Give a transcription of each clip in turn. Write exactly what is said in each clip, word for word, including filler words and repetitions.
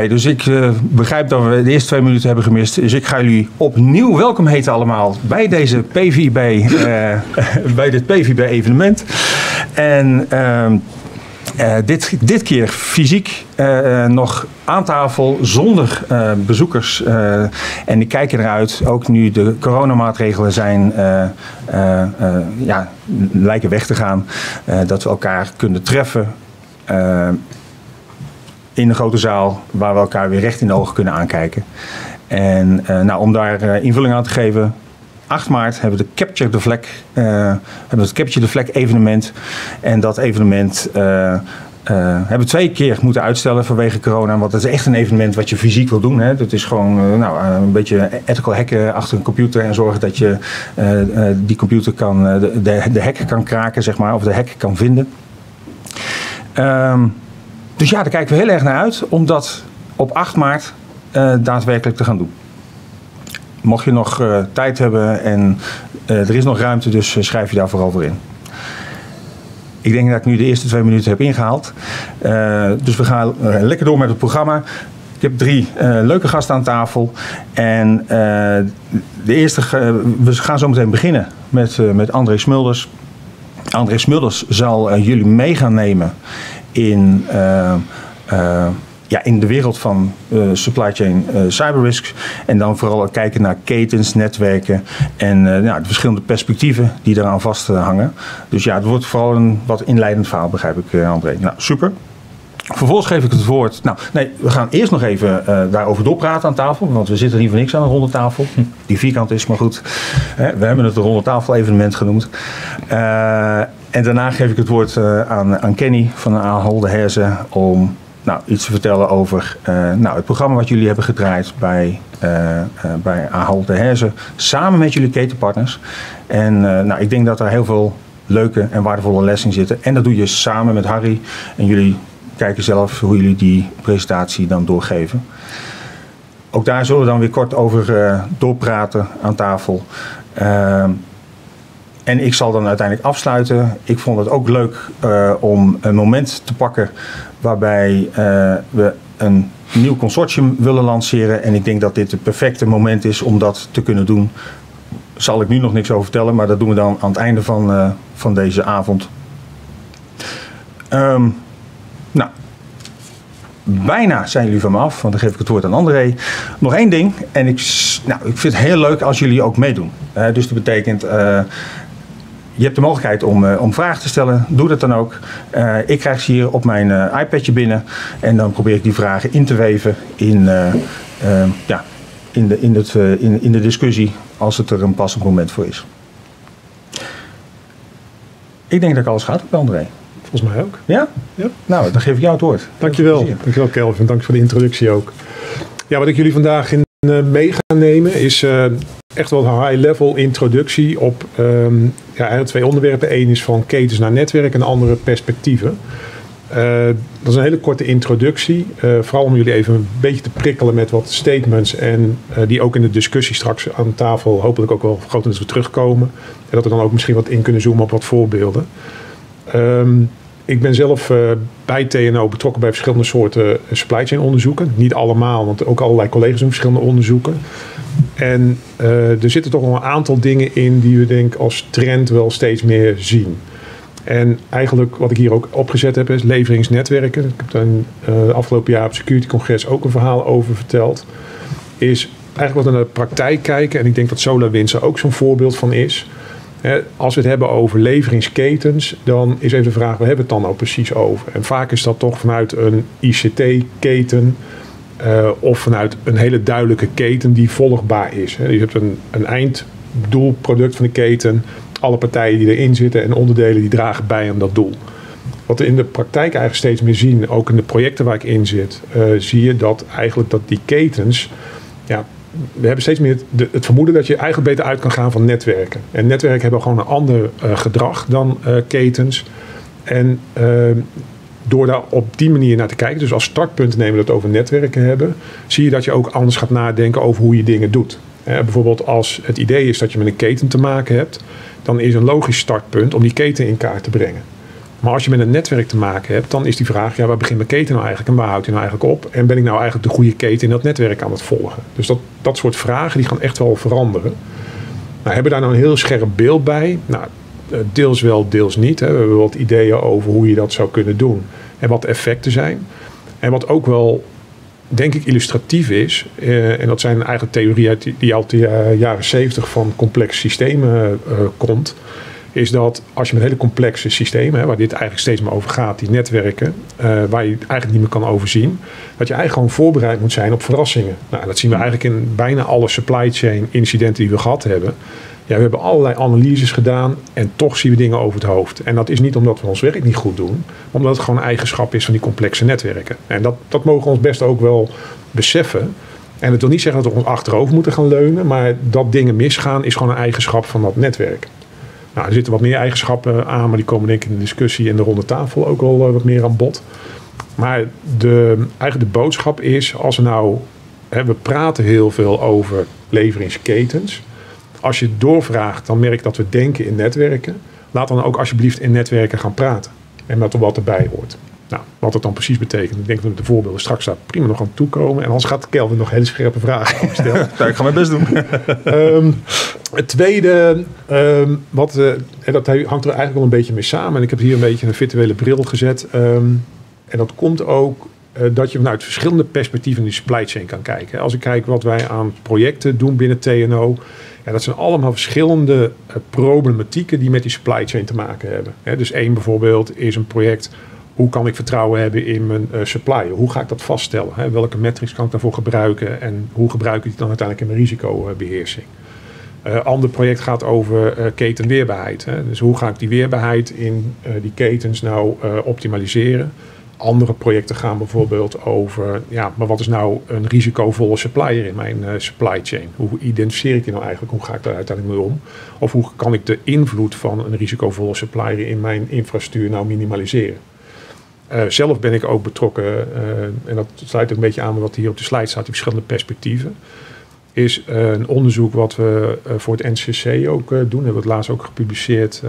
Hey, dus ik uh, begrijp dat we de eerste twee minuten hebben gemist. Dus ik ga jullie opnieuw welkom heten allemaal bij deze P V I B, uh, bij dit P V I B evenement. En uh, uh, dit, dit keer fysiek uh, nog aan tafel zonder uh, bezoekers. Uh, en die kijken eruit, ook nu de coronamaatregelen zijn, uh, uh, uh, ja, lijken weg te gaan. Uh, dat we elkaar kunnen treffen. Uh, in de grote zaal, waar we elkaar weer recht in de ogen kunnen aankijken. En uh, nou, om daar uh, invulling aan te geven, acht maart hebben we de Capture the Flag, uh, hebben we het Capture the Flag evenement. En dat evenement uh, uh, hebben we twee keer moeten uitstellen vanwege corona. Want het is echt een evenement wat je fysiek wil doen. Hè. Het is gewoon uh, nou, uh, een beetje ethical hacken achter een computer en zorgen dat je uh, uh, die computer kan, uh, de, de, de hack kan kraken, zeg maar, of de hack kan vinden. Um, Dus ja, daar kijken we heel erg naar uit om dat op acht maart uh, daadwerkelijk te gaan doen. Mocht je nog uh, tijd hebben en uh, er is nog ruimte, dus uh, schrijf je daar vooral voor in. Ik denk dat ik nu de eerste twee minuten heb ingehaald. Uh, dus we gaan uh, lekker door met het programma. Ik heb drie uh, leuke gasten aan tafel. En uh, de eerste, uh, we gaan zo meteen beginnen met, uh, met André Smulders. André Smulders zal uh, jullie mee gaan nemen in, uh, uh, ja, in de wereld van uh, supply chain uh, cyberrisks. En dan vooral kijken naar ketens, netwerken en uh, nou, de verschillende perspectieven die eraan vasthangen. Dus ja, het wordt vooral een wat inleidend verhaal, begrijp ik, uh, André. Nou, super. Vervolgens geef ik het woord. Nou, nee, we gaan eerst nog even uh, daarover doorpraten aan tafel. Want we zitten hier voor niks aan een ronde tafel. Die vierkant is, maar goed. Hè, we hebben het een ronde tafel evenement genoemd. Uh, en daarna geef ik het woord uh, aan, aan Kenny van Ahold Delhaize om nou, iets te vertellen over uh, nou, het programma wat jullie hebben gedraaid bij, uh, uh, bij Ahold Delhaize. Samen met jullie ketenpartners. En uh, nou, ik denk dat er heel veel leuke en waardevolle lessen in zitten. En dat doe je samen met Harry en jullie kijken zelf hoe jullie die presentatie dan doorgeven. Ook daar zullen we dan weer kort over uh, doorpraten aan tafel. Uh, en ik zal dan uiteindelijk afsluiten. Ik vond het ook leuk uh, om een moment te pakken waarbij uh, we een nieuw consortium willen lanceren. En ik denk dat dit het perfecte moment is om dat te kunnen doen. Zal ik nu nog niks over vertellen, maar dat doen we dan aan het einde van, uh, van deze avond. Um, Nou, bijna zijn jullie van me af, want dan geef ik het woord aan André. Nog één ding, en ik, nou, ik vind het heel leuk als jullie ook meedoen. Uh, dus dat betekent, uh, je hebt de mogelijkheid om, uh, om vragen te stellen. Doe dat dan ook. Uh, ik krijg ze hier op mijn uh, iPadje binnen en dan probeer ik die vragen in te weven in, uh, uh, ja, in, de, in, het, uh, in, in de discussie als het er een passend moment voor is. Ik denk dat ik alles gaat op André. Volgens mij ook. Ja? Ja? Nou, dan geef ik jou het woord. Dankjewel. Dankjewel Kelvin. Dank voor de introductie ook. Ja, wat ik jullie vandaag in uh, mee ga nemen is uh, echt wel een high-level introductie op um, ja, eigenlijk twee onderwerpen. Eén is van ketens naar netwerk en de andere perspectieven. Uh, dat is een hele korte introductie. Uh, vooral om jullie even een beetje te prikkelen met wat statements en uh, die ook in de discussie straks aan tafel hopelijk ook wel grotendeels weer terugkomen. En dat we dan ook misschien wat in kunnen zoomen op wat voorbeelden. Um, ik ben zelf uh, bij T N O betrokken bij verschillende soorten supply chain onderzoeken. Niet allemaal, want ook allerlei collega's doen verschillende onderzoeken. En uh, er zitten toch wel een aantal dingen in die we denk als trend wel steeds meer zien. En eigenlijk wat ik hier ook opgezet heb is leveringsnetwerken. Ik heb daar uh, afgelopen jaar op Security Congres ook een verhaal over verteld. Is eigenlijk wat we naar de praktijk kijken. En ik denk dat SolarWinds er ook zo'n voorbeeld van is. Als we het hebben over leveringsketens, dan is even de vraag, waar hebben we het dan nou precies over? En vaak is dat toch vanuit een I C T-keten uh, of vanuit een hele duidelijke keten die volgbaar is. Je hebt een, een einddoelproduct van de keten, alle partijen die erin zitten en onderdelen die dragen bij aan dat doel. Wat we in de praktijk eigenlijk steeds meer zien, ook in de projecten waar ik in zit, uh, zie je dat eigenlijk dat die ketens, ja, we hebben steeds meer het, het vermoeden dat je eigenlijk beter uit kan gaan van netwerken. En netwerken hebben gewoon een ander uh, gedrag dan uh, ketens. En uh, door daar op die manier naar te kijken, dus als startpunt nemen we dat over netwerken hebben, zie je dat je ook anders gaat nadenken over hoe je dingen doet. Uh, bijvoorbeeld als het idee is dat je met een keten te maken hebt, dan is een logisch startpunt om die keten in kaart te brengen. Maar als je met een netwerk te maken hebt, dan is die vraag, ja, waar begint mijn keten nou eigenlijk en waar houdt die nou eigenlijk op? En ben ik nou eigenlijk de goede keten in dat netwerk aan het volgen? Dus dat, dat soort vragen die gaan echt wel veranderen. Nou, hebben we daar nou een heel scherp beeld bij? Nou, deels wel, deels niet. Hè. We hebben wat ideeën over hoe je dat zou kunnen doen en wat de effecten zijn. En wat ook wel, denk ik, illustratief is, uh, en dat zijn eigenlijk theorieën die uit de uh, jaren zeventig van complexe systemen uh, komt, is dat als je met hele complexe systemen, hè, waar dit eigenlijk steeds meer over gaat, die netwerken, uh, waar je het eigenlijk niet meer kan overzien, dat je eigenlijk gewoon voorbereid moet zijn op verrassingen. Nou, dat zien we eigenlijk in bijna alle supply chain incidenten die we gehad hebben. Ja, we hebben allerlei analyses gedaan en toch zien we dingen over het hoofd. En dat is niet omdat we ons werk niet goed doen, maar omdat het gewoon een eigenschap is van die complexe netwerken. En dat, dat mogen we ons best ook wel beseffen. En dat wil niet zeggen dat we ons achterover moeten gaan leunen, maar dat dingen misgaan is gewoon een eigenschap van dat netwerk. Nou, er zitten wat meer eigenschappen aan, maar die komen denk ik in de discussie en de ronde tafel ook wel uh, wat meer aan bod. Maar de, eigenlijk de boodschap is, als we nou, hè, we praten heel veel over leveringsketens. Als je doorvraagt, dan merk ik dat we denken in netwerken. Laat dan ook alsjeblieft in netwerken gaan praten. En dat er wat erbij hoort. Nou, wat dat dan precies betekent. Ik denk dat de voorbeelden straks daar prima nog aan toekomen. En anders gaat Kelvin nog hele scherpe vragen over stellen. Ja, ik ga mijn best doen. um, het tweede, um, wat, uh, en dat hangt er eigenlijk wel een beetje mee samen. En ik heb hier een beetje een virtuele bril gezet. Um, en dat komt ook uh, dat je vanuit verschillende perspectieven in de supply chain kan kijken. Als ik kijk wat wij aan projecten doen binnen T N O. Ja, dat zijn allemaal verschillende uh, problematieken die met die supply chain te maken hebben. He, dus één bijvoorbeeld is een project, hoe kan ik vertrouwen hebben in mijn uh, supplier? Hoe ga ik dat vaststellen? He, welke metrics kan ik daarvoor gebruiken? En hoe gebruik ik die dan uiteindelijk in mijn risicobeheersing? Een uh, ander project gaat over uh, ketenweerbaarheid. He. Dus hoe ga ik die weerbaarheid in uh, die ketens nou uh, optimaliseren? Andere projecten gaan bijvoorbeeld over, ja, maar wat is nou een risicovolle supplier in mijn uh, supply chain? Hoe identificeer ik die nou eigenlijk? Hoe ga ik daar uiteindelijk mee om? Of hoe kan ik de invloed van een risicovolle supplier in mijn infrastructuur nou minimaliseren? Uh, zelf ben ik ook betrokken, uh, en dat sluit ook een beetje aan met wat hier op de slide staat, die verschillende perspectieven. Is uh, een onderzoek wat we uh, voor het N C C ook uh, doen. We hebben het laatst ook gepubliceerd uh,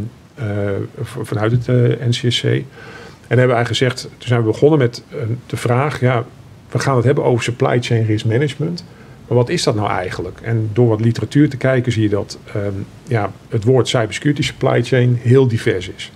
uh, vanuit het uh, N C C. En hebben wij gezegd, toen zijn we begonnen met uh, de vraag, ja, we gaan het hebben over supply chain risk management. Maar wat is dat nou eigenlijk? En door wat literatuur te kijken zie je dat um, ja, het woord cybersecurity supply chain heel divers is.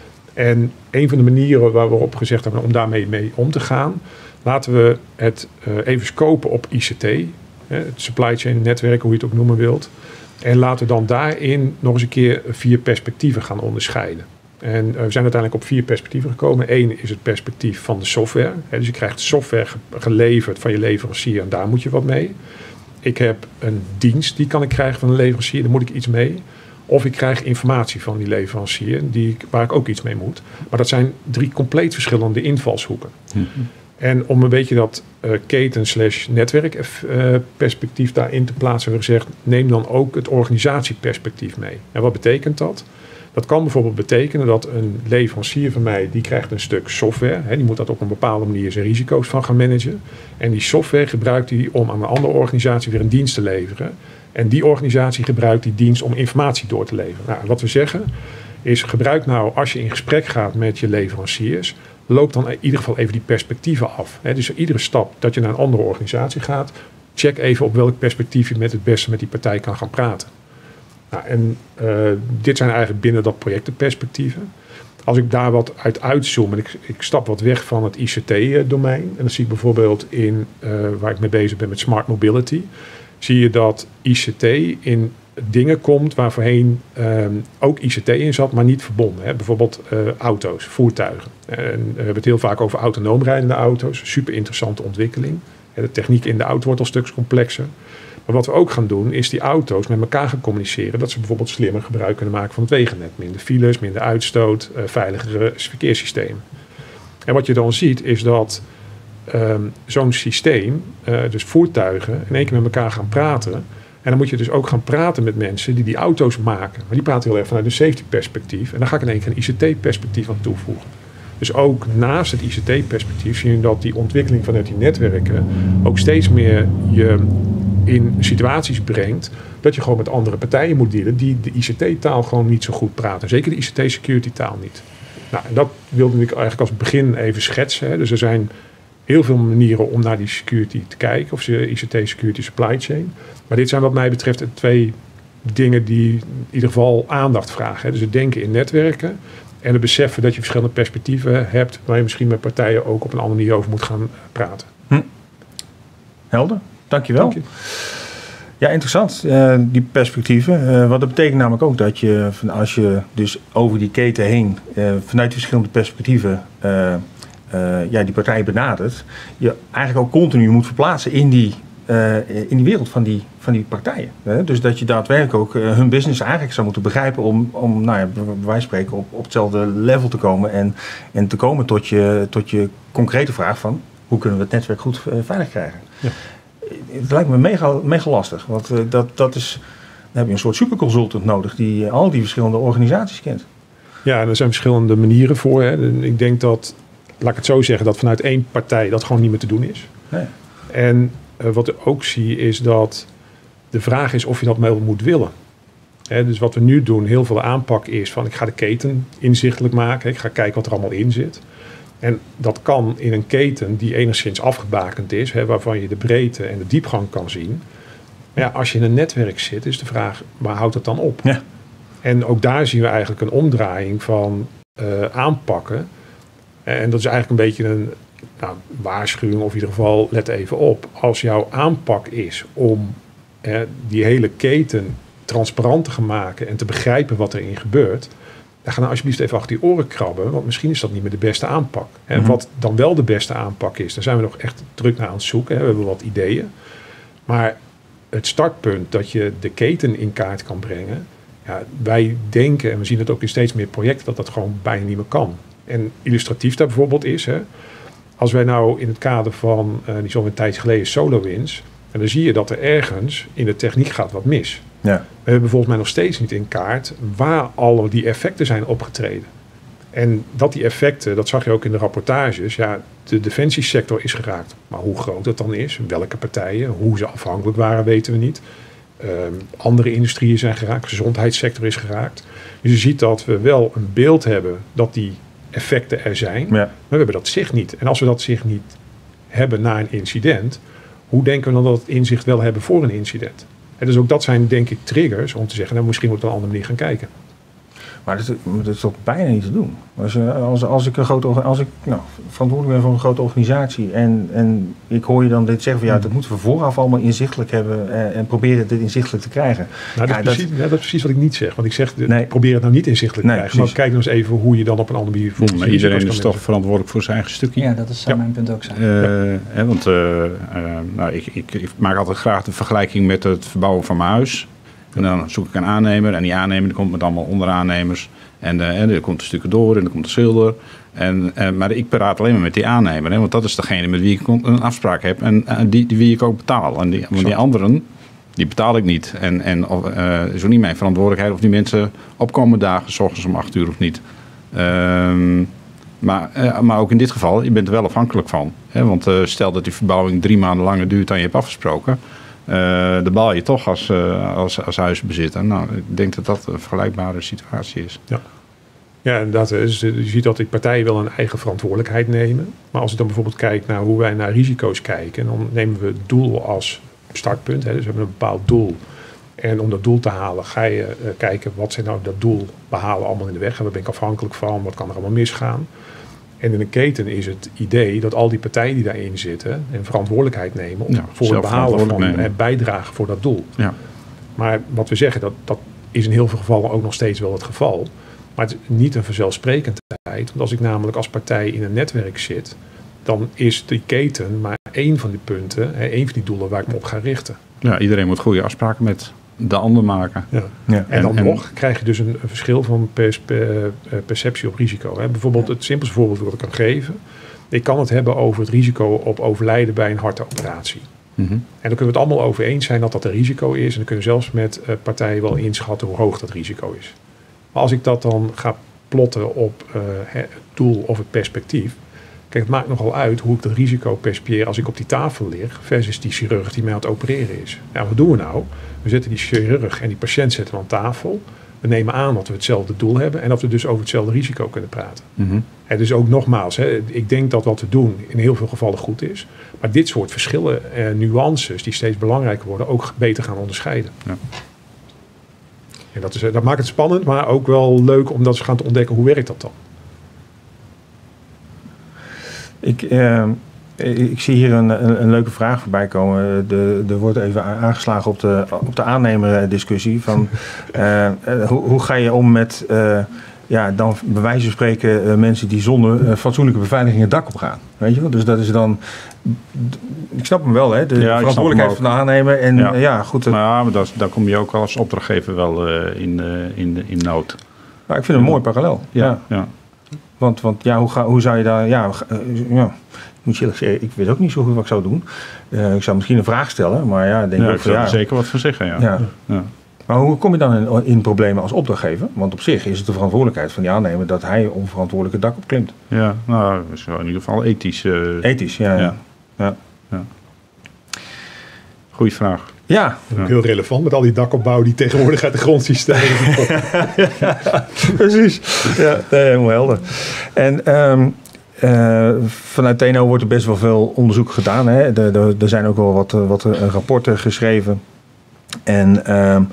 En een van de manieren waar we op gezegd hebben om daarmee mee om te gaan, laten we het uh, even scopen op I C T, hè, het supply chain netwerk, hoe je het ook noemen wilt. En laten we dan daarin nog eens een keer vier perspectieven gaan onderscheiden. En uh, we zijn uiteindelijk op vier perspectieven gekomen. Eén is het perspectief van de software. Hè, dus je krijgt software ge- geleverd van je leverancier en daar moet je wat mee. Ik heb een dienst die kan ik krijgen van een leverancier, daar moet ik iets mee. Of ik krijg informatie van die leverancier die ik, waar ik ook iets mee moet. Maar dat zijn drie compleet verschillende invalshoeken. Mm-hmm. En om een beetje dat uh, keten slash netwerk uh, perspectief daarin te plaatsen, hebben we gezegd, neem dan ook het organisatieperspectief mee. En wat betekent dat? Dat kan bijvoorbeeld betekenen dat een leverancier van mij, die krijgt een stuk software. Hè, die moet dat op een bepaalde manier zijn risico's van gaan managen. En die software gebruikt hij om aan een andere organisatie weer een dienst te leveren. En die organisatie gebruikt die dienst om informatie door te leveren. Nou, wat we zeggen is, gebruik nou als je in gesprek gaat met je leveranciers, loop dan in ieder geval even die perspectieven af. Hè, dus iedere stap dat je naar een andere organisatie gaat, check even op welk perspectief je met het beste met die partij kan gaan praten. Nou, en uh, dit zijn eigenlijk binnen dat projectenperspectieven. Als ik daar wat uit uitzoom en ik, ik stap wat weg van het I C T-domein. En dan zie ik bijvoorbeeld in, uh, waar ik mee bezig ben met smart mobility, zie je dat I C T in dingen komt waar voorheen um, ook I C T in zat, maar niet verbonden. Hè. Bijvoorbeeld uh, auto's, voertuigen. En we hebben het heel vaak over autonoom rijdende auto's. Super interessante ontwikkeling. De techniek in de auto wordt al stuks complexer. Maar wat we ook gaan doen, is die auto's met elkaar gaan communiceren. Dat ze bijvoorbeeld slimmer gebruik kunnen maken van het wegennet. Minder files, minder uitstoot, uh, veiligere verkeerssystemen. En wat je dan ziet, is dat um, zo'n systeem, uh, dus voertuigen, in één keer met elkaar gaan praten. En dan moet je dus ook gaan praten met mensen die die auto's maken. Maar die praten heel erg vanuit een safety perspectief. En dan ga ik in één keer een I C T perspectief aan toevoegen. Dus ook naast het I C T perspectief zie je dat die ontwikkeling vanuit die netwerken ook steeds meer je in situaties brengt dat je gewoon met andere partijen moet dealen die de I C T-taal gewoon niet zo goed praten. Zeker de I C T-security-taal niet. Nou, en dat wilde ik eigenlijk als begin even schetsen. Hè. Dus er zijn heel veel manieren om naar die security te kijken. Of I C T security supply chain. Maar dit zijn wat mij betreft twee dingen die in ieder geval aandacht vragen. Hè. Dus het denken in netwerken. En het beseffen dat je verschillende perspectieven hebt. Waar je misschien met partijen ook op een andere manier over moet gaan praten. Hm. Helder, dankjewel. Dank je. Ja, interessant, uh, die perspectieven. Uh, wat dat betekent namelijk ook dat je, als je dus over die keten heen, uh, vanuit die verschillende perspectieven, uh, uh, ja, die partijen benadert, je eigenlijk ook continu moet verplaatsen in die, uh, in die wereld van die, van die partijen. Hè? Dus dat je daadwerkelijk ook uh, hun business eigenlijk zou moeten begrijpen om, om nou ja, bij wijze van spreken op, op hetzelfde level te komen en, en te komen tot je, tot je concrete vraag van hoe kunnen we het netwerk goed uh, veilig krijgen. Ja. Het lijkt me mega, mega lastig, want uh, dat, dat is, dan heb je een soort superconsultant nodig die uh, al die verschillende organisaties kent. Ja, er zijn verschillende manieren voor. Hè. Ik denk dat, laat ik het zo zeggen, dat vanuit één partij dat gewoon niet meer te doen is. Nee. En uh, wat ik ook zie is dat de vraag is of je dat wel moet willen. Hè, dus wat we nu doen, heel veel aanpak is van ik ga de keten inzichtelijk maken. Ik ga kijken wat er allemaal in zit. En dat kan in een keten die enigszins afgebakend is, hè, waarvan je de breedte en de diepgang kan zien. Maar ja, als je in een netwerk zit, is de vraag, waar houdt het dan op? Ja. En ook daar zien we eigenlijk een omdraaiing van uh, aanpakken. En dat is eigenlijk een beetje een nou, waarschuwing, of in ieder geval, let even op. Als jouw aanpak is om uh, die hele keten transparant te gaan maken en te begrijpen wat erin gebeurt, dan ga nou alsjeblieft even achter die oren krabben, want misschien is dat niet meer de beste aanpak. En mm-hmm. wat dan wel de beste aanpak is, daar zijn we nog echt druk naar aan het zoeken. Hè. We hebben wat ideeën. Maar het startpunt dat je de keten in kaart kan brengen, ja, wij denken, en we zien het ook in steeds meer projecten, dat dat gewoon bijna niet meer kan. En illustratief daar bijvoorbeeld is, hè, als wij nou in het kader van, uh, die zo een tijd geleden, SolarWinds, en dan zie je dat er ergens in de techniek gaat wat mis. Ja. We hebben volgens mij nog steeds niet in kaart waar alle die effecten zijn opgetreden. En dat die effecten, dat zag je ook in de rapportages, ja, de defensiesector is geraakt. Maar hoe groot het dan is, welke partijen, hoe ze afhankelijk waren, weten we niet. Um, andere industrieën zijn geraakt, de gezondheidssector is geraakt. Dus je ziet dat we wel een beeld hebben dat die effecten er zijn, ja. maar we hebben dat zicht niet. En als we dat zicht niet hebben na een incident, hoe denken we dan dat we het inzicht wel hebben voor een incident? En dus ook dat zijn, denk ik, triggers om te zeggen, nou, misschien moeten we op een andere manier gaan kijken. Maar dat, dat is toch bijna niet te doen. Als, als, als ik, een grote, als ik nou, verantwoordelijk ben voor een grote organisatie en, en ik hoor je dan dit zeggen van ja, dat moeten we vooraf allemaal inzichtelijk hebben en, en proberen dit inzichtelijk te krijgen. Nou, dat, ja, is precies, dat, ja, dat is precies wat ik niet zeg. Want ik zeg, nee, probeer het nou niet inzichtelijk te nee, krijgen. Maar kijk nou eens even hoe je dan op een andere manier voelt. Maar iedereen is toch verantwoordelijk voor zijn eigen stukje. Ja, dat is, zou ja. mijn punt ook zijn. Uh, ja. hè, want uh, uh, nou, ik, ik, ik maak altijd graag de vergelijking met het verbouwen van mijn huis. En dan zoek ik een aannemer en die aannemer die komt met allemaal onderaannemers. En, uh, en er komt een stukje door en er komt een schilder. En, uh, maar ik praat alleen maar met die aannemer. Hè, want dat is degene met wie ik een afspraak heb. En uh, die, die wie ik ook betaal. En die, want die anderen, die betaal ik niet. En, en uh, is ook niet mijn verantwoordelijkheid of die mensen opkomen dagen, 's ochtends om acht uur of niet. Um, maar, uh, maar ook in dit geval, je bent er wel afhankelijk van. Hè, want uh, stel dat die verbouwing drie maanden langer duurt dan je hebt afgesproken. Uh, dan baal je toch als, uh, als, als huisbezitter. Nou, ik denk dat dat een vergelijkbare situatie is. Ja, ja inderdaad. Dus je ziet dat die partijen wel een eigen verantwoordelijkheid nemen. Maar als ik dan bijvoorbeeld kijk naar hoe wij naar risico's kijken, dan nemen we het doel als startpunt. Hè. Dus we hebben een bepaald doel. En om dat doel te halen ga je uh, kijken wat zijn nou dat doel behalen allemaal in de weg. En waar ben ik afhankelijk van? Wat kan er allemaal misgaan? En in een keten is het idee dat al die partijen die daarin zitten en verantwoordelijkheid nemen om, ja, voor het behalen van en bijdragen voor dat doel. Ja. Maar wat we zeggen, dat, dat is in heel veel gevallen ook nog steeds wel het geval. Maar het is niet een vanzelfsprekendheid. Want als ik namelijk als partij in een netwerk zit, dan is die keten maar één van die punten, één van die doelen waar ik me op ga richten. Ja, iedereen moet goede afspraken met de ander maken. Ja. Ja. En dan en, nog en... krijg je dus een, een verschil van pers, per, perceptie op risico. Hè. Bijvoorbeeld ja. het simpelste voorbeeld dat ik kan geven. Ik kan het hebben over het risico op overlijden bij een hartoperatie. Mm-hmm. En dan kunnen we het allemaal over eens zijn dat dat een risico is. En dan kunnen we zelfs met uh, partijen wel inschatten hoe hoog dat risico is. Maar als ik dat dan ga plotten op uh, het doel of het perspectief. Kijk, het maakt nogal uit hoe ik dat risico percipieer als ik op die tafel lig versus die chirurg die mij aan het opereren is. Ja, wat doen we nou? We zetten die chirurg en die patiënt zetten aan tafel. we nemen aan dat we hetzelfde doel hebben en dat we dus over hetzelfde risico kunnen praten. Mm-hmm. En dus ook nogmaals, hè, ik denk dat wat we doen in heel veel gevallen goed is. Maar dit soort verschillen en nuances die steeds belangrijker worden, ook beter gaan onderscheiden. Ja. En dat, is, dat maakt het spannend, maar ook wel leuk om dat ze gaan te ontdekken, hoe werkt dat dan? Ik, uh, ik zie hier een, een, een leuke vraag voorbij komen. De, er wordt even aangeslagen op de, op de aannemerdiscussie. Van, uh, uh, hoe, hoe ga je om met, uh, ja, dan bij wijze van spreken, uh, mensen die zonder uh, fatsoenlijke beveiliging het dak op gaan. Weet je wel? Dus dat is dan, ik snap hem wel, hè? De Ja, verantwoordelijkheid van de aannemer. En ja, uh, ja goed. Uh, ja, maar dat, daar kom je ook als opdrachtgever wel uh, in, uh, in, in nood. Maar ik vind het een mooi parallel. Ja, Ja. ja. Want, want ja, hoe, ga, hoe zou je daar... Ja, uh, ja, moet je zeggen, ik weet ook niet zo goed wat ik zou doen. Uh, ik zou misschien een vraag stellen, maar ja, denk ja, ook ik van, zou ja, er zeker wat van zeggen, ja. ja. Ja. Maar hoe kom je dan in, in problemen als opdrachtgever? Want op zich is het de verantwoordelijkheid van die aannemer dat hij onverantwoordelijk het dak opklimt. Ja, nou, dat is wel in ieder geval ethisch. Uh, Ethisch, ja. Ja. ja. ja. ja. Goeie vraag. Ja. Ook heel relevant met al die dakopbouw die tegenwoordig uit de grondsystemen komt. Ja, precies. Ja, nee, helemaal helder. En um, uh, vanuit T N O wordt er best wel veel onderzoek gedaan. Hè. De, de, er zijn ook wel wat, wat uh, rapporten geschreven. En um,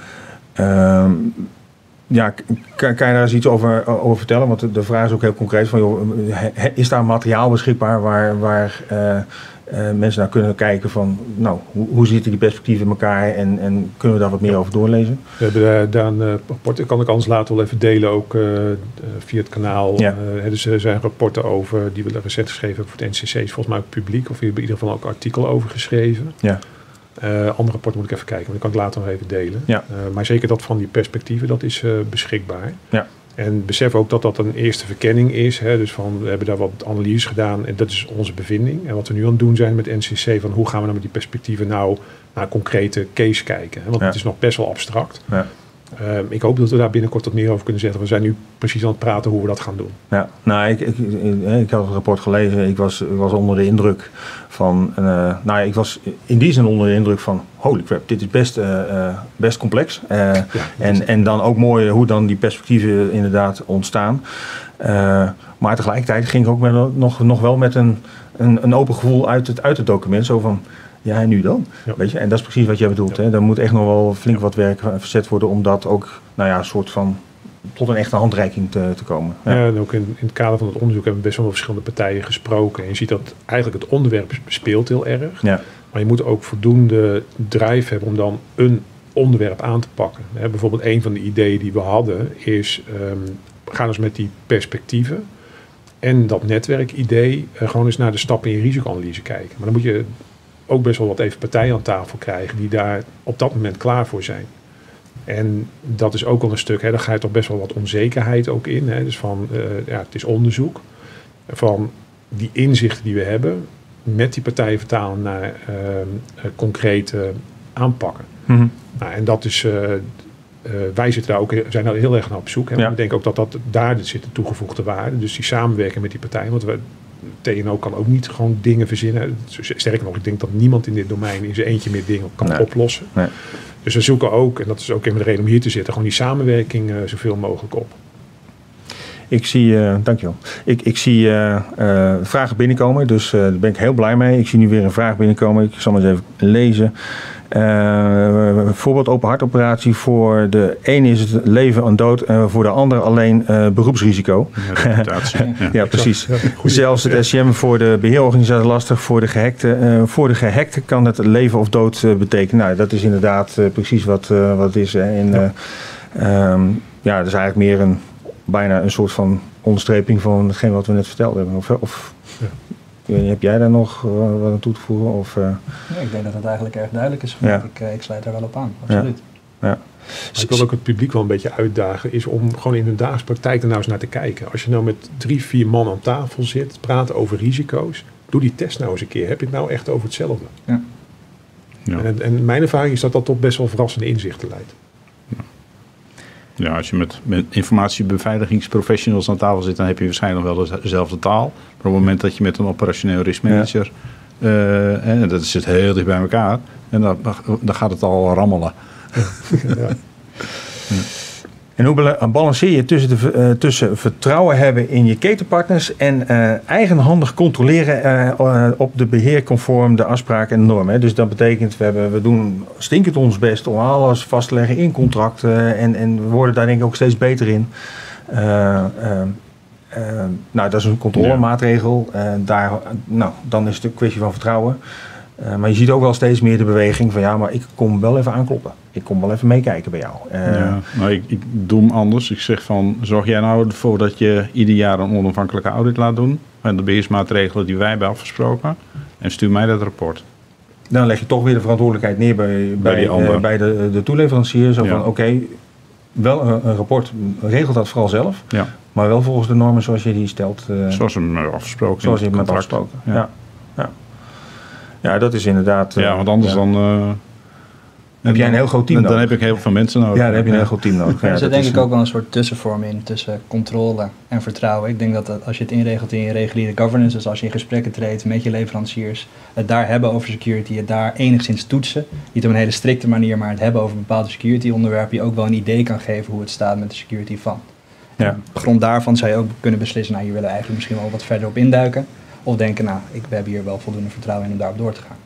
um, ja, kan, kan je daar eens iets over, over vertellen? Want de, de vraag is ook heel concreet van, joh, is daar materiaal beschikbaar waar, waar uh, uh, mensen naar kunnen kijken van, nou, hoe, hoe zitten die perspectieven in elkaar en, en kunnen we daar wat meer over doorlezen? We hebben uh, daar een uh, rapport, kan ik anders later wel even delen, ook uh, uh, via het kanaal. Ja. Uh, dus er zijn rapporten over, die we recent geschreven hebben voor het N C C, is volgens mij ook publiek, of we hebben in ieder geval ook artikel over geschreven. Ja. Uh, andere rapporten moet ik even kijken, maar die kan ik later nog even delen. Ja. Uh, maar zeker dat van die perspectieven, dat is uh, beschikbaar. Ja. En besef ook dat dat een eerste verkenning is. Hè, dus van, we hebben daar wat analyses gedaan en dat is onze bevinding. En wat we nu aan het doen zijn met N C C, van hoe gaan we nou met die perspectieven nou naar een concrete case kijken. Hè? Want Ja. het is nog best wel abstract. Ja. Uh, ik hoop dat we daar binnenkort wat meer over kunnen zeggen. We zijn nu precies aan het praten hoe we dat gaan doen. Ja, nou, ik, ik, ik, ik had het rapport gelezen. Ik was, ik was onder de indruk van... Uh, nou, ik was in die zin onder de indruk van... Holy crap, dit is best, uh, uh, best complex. Uh, Ja, en, en dan ook mooi hoe dan die perspectieven inderdaad ontstaan. Uh, maar tegelijkertijd ging ik ook met, nog, nog wel met een, een, een open gevoel uit het, uit het document. Zo van... Ja, en nu dan? Ja. Weet je? En dat is precies wat jij bedoelt. Ja. Hè? Er moet echt nog wel flink wat werk verzet worden... om dat ook, nou ja, een soort van... tot een echte handreiking te, te komen. Ja. Ja, en ook in, in het kader van het onderzoek hebben we best wel met verschillende partijen gesproken. En je ziet dat eigenlijk het onderwerp speelt heel erg. Ja. Maar je moet ook voldoende drive hebben om dan een onderwerp aan te pakken. Hè, bijvoorbeeld een van de ideeën die we hadden is... Um, we gaan eens met die perspectieven en dat netwerkidee... Uh, gewoon eens naar de stappen in risicoanalyse kijken. Maar dan moet je ook best wel wat even partijen aan tafel krijgen... die daar op dat moment klaar voor zijn. En dat is ook al een stuk, hè, daar ga je toch best wel wat onzekerheid ook in. Hè, dus van, uh, ja, het is onderzoek. Van die inzichten die we hebben... met die partijen vertalen naar uh, uh, concrete aanpakken. Mm-hmm. Nou, en dat is... Uh, uh, wij zitten daar ook, zijn daar heel erg naar op zoek. Hè, Ja. We denken ook dat, dat daar zit de toegevoegde waarde. Dus die samenwerken met die partijen. Want we, T N O kan ook niet gewoon dingen verzinnen. Sterker nog, ik denk dat niemand in dit domein... in zijn eentje meer dingen kan Nee. oplossen. Nee. Dus we zoeken ook, en dat is ook een van de reden om hier te zitten... gewoon die samenwerking uh, zoveel mogelijk op. Ik zie, uh, dankjewel. Ik, ik zie uh, uh, vragen binnenkomen, dus uh, daar ben ik heel blij mee. Ik zie nu weer een vraag binnenkomen. Ik zal maar eens even lezen. Uh, voorbeeld open hartoperatie. Voor de een is het leven en dood. En voor de ander alleen uh, beroepsrisico. Ja, reputatie. Ja. Ja, precies. Ja, goeie. Zelfs het S C M voor de beheerorganisatie lastig. Voor de gehackte, uh, voor de gehackte kan het leven of dood uh, betekenen. Nou, dat is inderdaad uh, precies wat, uh, wat het is. Hè. En, uh, um, ja, dat is eigenlijk meer een bijna een soort van onderstreping van hetgeen wat we net verteld hebben. Of, of Ja. ik weet niet, heb jij daar nog uh, wat aan toe te voegen? Of, uh, Ja, ik denk dat het eigenlijk erg duidelijk is. Ja. Ik, uh, ik sluit daar wel op aan, absoluut. ja. Maar ik wil ook het publiek wel een beetje uitdagen... is om gewoon in de dagelijkse praktijk er nou eens naar te kijken. Als je nou met drie, vier man aan tafel zit... praten over risico's... doe die test nou eens een keer. Heb je het nou echt over hetzelfde? Ja. Ja. En, en mijn ervaring is dat dat tot best wel verrassende inzichten leidt. Ja, als je met, met informatiebeveiligingsprofessionals aan tafel zit... dan heb je waarschijnlijk nog wel dezelfde taal. Maar op het moment dat je met een operationeel riskmanager... Uh, en dat zit heel dicht bij elkaar... en dan, dan gaat het al rammelen. Ja. En hoe bala- balanceer je tussen, de, uh, tussen vertrouwen hebben in je ketenpartners en uh, eigenhandig controleren uh, uh, op de beheer conform de afspraken en de normen. Hè? Dus dat betekent, we, hebben, we doen stinkend ons best om alles vast te leggen in contracten en, en we worden daar denk ik ook steeds beter in. Uh, uh, uh, nou, dat is een controlemaatregel. Uh, daar, nou, dan is het een kwestie van vertrouwen. Uh, maar je ziet ook wel steeds meer de beweging van ja, maar ik kom wel even aankloppen. Ik kom wel even meekijken bij jou. Uh, ja, nou, ik, ik doe hem anders. Ik zeg van, zorg jij nou ervoor dat je ieder jaar een onafhankelijke audit laat doen. En de beheersmaatregelen die wij hebben afgesproken. En stuur mij dat rapport. Dan leg je toch weer de verantwoordelijkheid neer bij, bij, die uh, bij de, de toeleverancier. Zo Ja. van oké, okay, wel een, een rapport, regelt dat vooral zelf. Ja. Maar wel volgens de normen zoals je die stelt. Uh, Zoals we hem hebben afgesproken. zoals je in hem het hebt contract. afgesproken. Ja. Ja. Ja. ja, dat is inderdaad... Uh, Ja, want anders ja. dan... Uh, heb jij een heel groot team dan, dan nodig. heb ik heel veel mensen nodig. Ja, dan heb je een heel groot team nodig. Ja, er zit dat denk is ik een- ook wel een soort tussenvorm in tussen controle en vertrouwen. Ik denk dat, dat als je het inregelt in je reguliere governance, dus als je in gesprekken treedt met je leveranciers, het daar hebben over security, het daar enigszins toetsen, niet op een hele strikte manier, maar het hebben over bepaalde security onderwerpen, je ook wel een idee kan geven hoe het staat met de security van. Ja. Op grond daarvan zou je ook kunnen beslissen, nou hier willen we eigenlijk misschien wel wat verder op induiken. Of denken, nou ik, we hebben hier wel voldoende vertrouwen in om daarop door te gaan.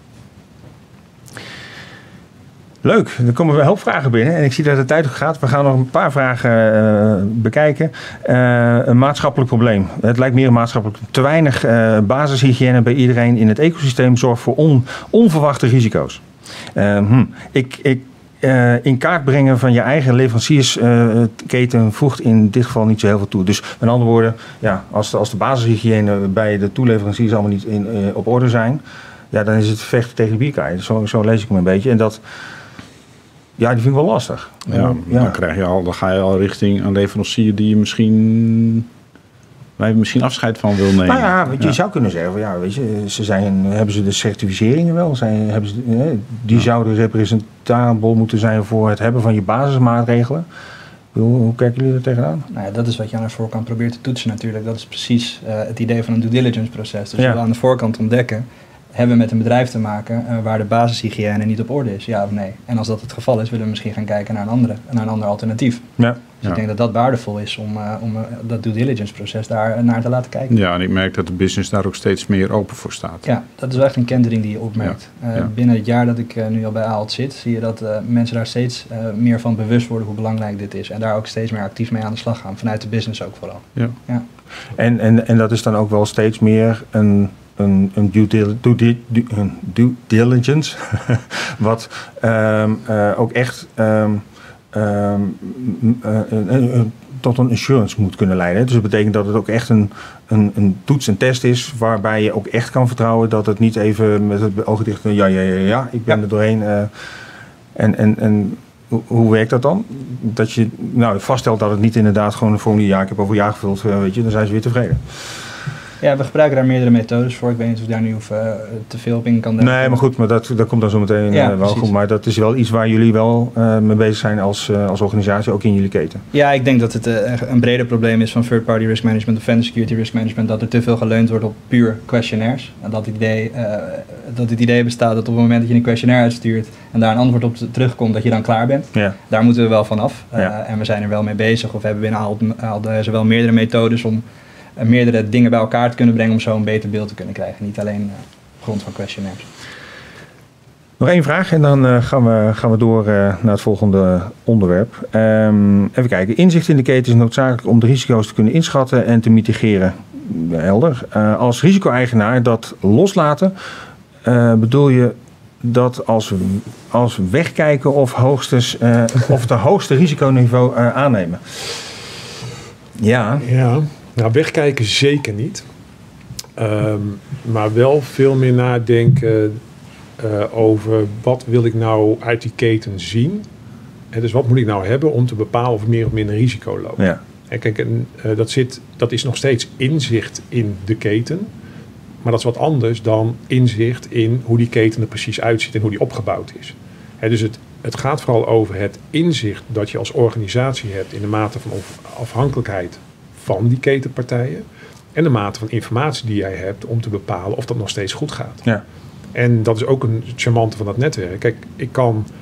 Leuk, er komen weer heel vragen binnen en ik zie dat de tijd ook gaat. We gaan nog een paar vragen uh, bekijken. Uh, een maatschappelijk probleem. Het lijkt meer een maatschappelijk. Te weinig uh, basishygiëne bij iedereen in het ecosysteem zorgt voor on, onverwachte risico's. Uh, hm, ik, ik, uh, in kaart brengen van je eigen leveranciersketen uh, voegt in dit geval niet zo heel veel toe. Dus met andere woorden, ja, als, de, als de basishygiëne bij de toeleveranciers allemaal niet in, uh, op orde zijn, ja, dan is het vechten tegen de bierkaai. Zo, zo lees ik hem een beetje. En dat... Ja, die vind ik wel lastig. Ja, ja. Dan, krijg je al, dan ga je al richting een leverancier die je misschien, waar je misschien afscheid van wil nemen. Nou ja, weet je, ja. je zou kunnen zeggen, van, ja, weet je, ze zijn, hebben ze de certificeringen wel? Zijn, hebben ze, hè, die Ja. zouden representabel moeten zijn voor het hebben van je basismaatregelen. Hoe, hoe kijken jullie er tegenaan? Nou ja, dat is wat je aan de voorkant probeert te toetsen natuurlijk. Dat is precies uh, het idee van een due diligence proces. Dus Ja. je wil aan de voorkant ontdekken, hebben we met een bedrijf te maken uh, waar de basishygiëne niet op orde is, ja of nee? En als dat het geval is, willen we misschien gaan kijken naar een, andere, naar een ander alternatief. Ja. Dus Ja. ik denk dat dat waardevol is om, uh, om uh, dat due diligence proces daar uh, naar te laten kijken. Ja, en ik merk dat de business daar ook steeds meer open voor staat. Ja, dat is wel echt een kentering die je opmerkt. Ja, Uh, ja. Binnen het jaar dat ik uh, nu al bij Ahold zit, zie je dat uh, mensen daar steeds uh, meer van bewust worden hoe belangrijk dit is. En daar ook steeds meer actief mee aan de slag gaan, vanuit de business ook vooral. Ja. Ja. En, en, en dat is dan ook wel steeds meer een, een, een, due, dil, due, due, een due diligence, wat um, uh, ook echt um, um, uh, uh, uh, tot een assurance moet kunnen leiden. Dus dat betekent dat het ook echt een, een, een toets en test is, waarbij je ook echt kan vertrouwen dat het niet even met het ogen dicht, ja, ja, ja, ja, ik ben Ja. er doorheen. Uh, en, en, en hoe, hoe werkt dat dan? Dat je nou, vaststelt dat het niet inderdaad gewoon een formulier, ja, ik heb over jaar gevuld, uh, weet je, dan zijn ze weer tevreden. Ja, we gebruiken daar meerdere methodes voor. Ik weet niet of ik daar nu hoef, uh, te veel op in kan denken. Nee, maar goed, maar dat, dat komt dan zo meteen Ja, uh, wel precies. goed. Maar dat is wel iets waar jullie wel uh, mee bezig zijn als, uh, als organisatie, ook in jullie keten. Ja, ik denk dat het uh, een breder probleem is van third-party risk management of vendor security risk management, dat er te veel geleund wordt op puur questionnaires. En dat het idee, uh, dat het idee bestaat dat op het moment dat je een questionnaire uitstuurt en daar een antwoord op terugkomt, dat je dan klaar bent. Ja. Daar moeten we wel van af. Uh, Ja. En we zijn er wel mee bezig, of we hebben binnen Ahold, Ahold uh, zowel meerdere methodes om uh, meerdere dingen bij elkaar te kunnen brengen om zo een beter beeld te kunnen krijgen. Niet alleen uh, op grond van questionnaires. Nog één vraag en dan uh, gaan, we, gaan we door uh, naar het volgende onderwerp. Um, even kijken. Inzicht in de keten is noodzakelijk om de risico's te kunnen inschatten en te mitigeren. Ja, helder. Uh, als risico-eigenaar dat loslaten, uh, bedoel je dat als, als wegkijken of, hoogstens, uh, of de hoogste risiconiveau uh, aannemen? Ja. Ja, nou wegkijken zeker niet. Um, maar wel veel meer nadenken uh, over wat wil ik nou uit die keten zien. En dus wat moet ik nou hebben om te bepalen of ik meer of minder risico loop. Ja. En kijk, en, uh, dat, zit, dat is nog steeds inzicht in de keten. Maar dat is wat anders dan inzicht in hoe die keten er precies uitziet en hoe die opgebouwd is. He, dus het, het gaat vooral over het inzicht dat je als organisatie hebt in de mate van afhankelijkheid van die ketenpartijen. En de mate van informatie die jij hebt om te bepalen of dat nog steeds goed gaat. Ja. En dat is ook een charmante van dat netwerk. Kijk, ik kan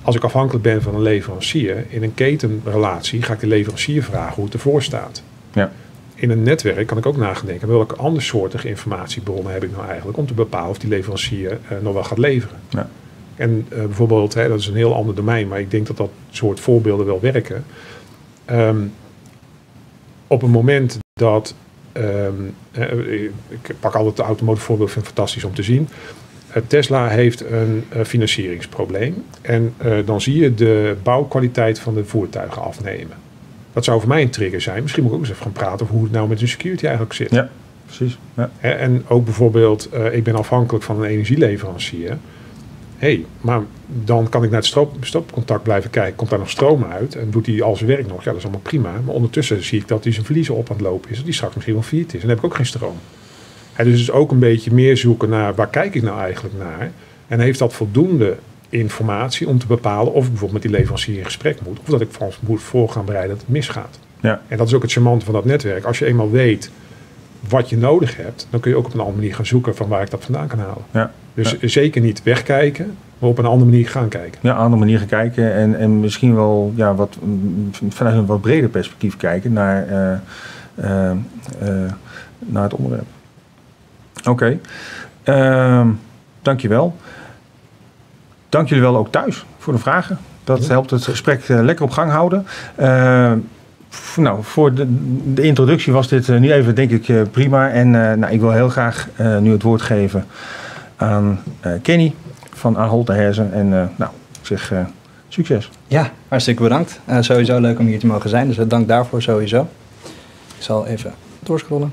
als ik afhankelijk ben van een leverancier, in een ketenrelatie ga ik de leverancier vragen hoe het ervoor staat. Ja. In een netwerk kan ik ook nadenken, welke andersoortige informatiebronnen heb ik nou eigenlijk om te bepalen of die leverancier uh, nog wel gaat leveren. Ja. En uh, bijvoorbeeld, hè, dat is een heel ander domein, maar ik denk dat dat soort voorbeelden wel werken. Um, op een moment dat, um, uh, ik pak altijd de automotive voorbeeld, vind het fantastisch om te zien. Uh, Tesla heeft een uh, financieringsprobleem en uh, dan zie je de bouwkwaliteit van de voertuigen afnemen. Dat zou voor mij een trigger zijn. Misschien moet ik ook eens even gaan praten over hoe het nou met de security eigenlijk zit. Ja, precies. Ja. Hè, en ook bijvoorbeeld, uh, ik ben afhankelijk van een energieleverancier. Hé, hey, maar dan kan ik naar het stroop, stopcontact blijven kijken. Komt daar nog stroom uit en doet hij al zijn werk nog? Ja, dat is allemaal prima. Maar ondertussen zie ik dat hij zijn verliezen op aan het lopen is. Dat die straks misschien wel failliet is. En dan heb ik ook geen stroom. En dus is ook een beetje meer zoeken naar waar kijk ik nou eigenlijk naar. En heeft dat voldoende informatie om te bepalen of ik bijvoorbeeld met die leverancier in gesprek moet. Of dat ik vast moet voor gaan bereiden dat het misgaat. Ja. En dat is ook het charmante van dat netwerk. Als je eenmaal weet wat je nodig hebt, dan kun je ook op een andere manier gaan zoeken van waar ik dat vandaan kan halen. Ja. Dus ja. zeker niet wegkijken, maar op een andere manier gaan kijken. Ja, een andere manier gaan kijken en, en misschien wel ja, wat, vanuit een wat breder perspectief kijken naar, uh, uh, uh, naar het onderwerp. Oké, okay. uh, dankjewel. Dank jullie wel ook thuis voor de vragen. Dat ja. helpt het gesprek uh, lekker op gang houden. Uh, Nou, voor de, de introductie was dit uh, nu even, denk ik, uh, prima. En uh, nou, ik wil heel graag uh, nu het woord geven aan uh, Kenny van Ahold Delhaize. En uh, nou, ik zeg uh, succes. Ja, hartstikke bedankt. Uh, sowieso leuk om hier te mogen zijn, dus uh, dank daarvoor sowieso. Ik zal even doorscrollen.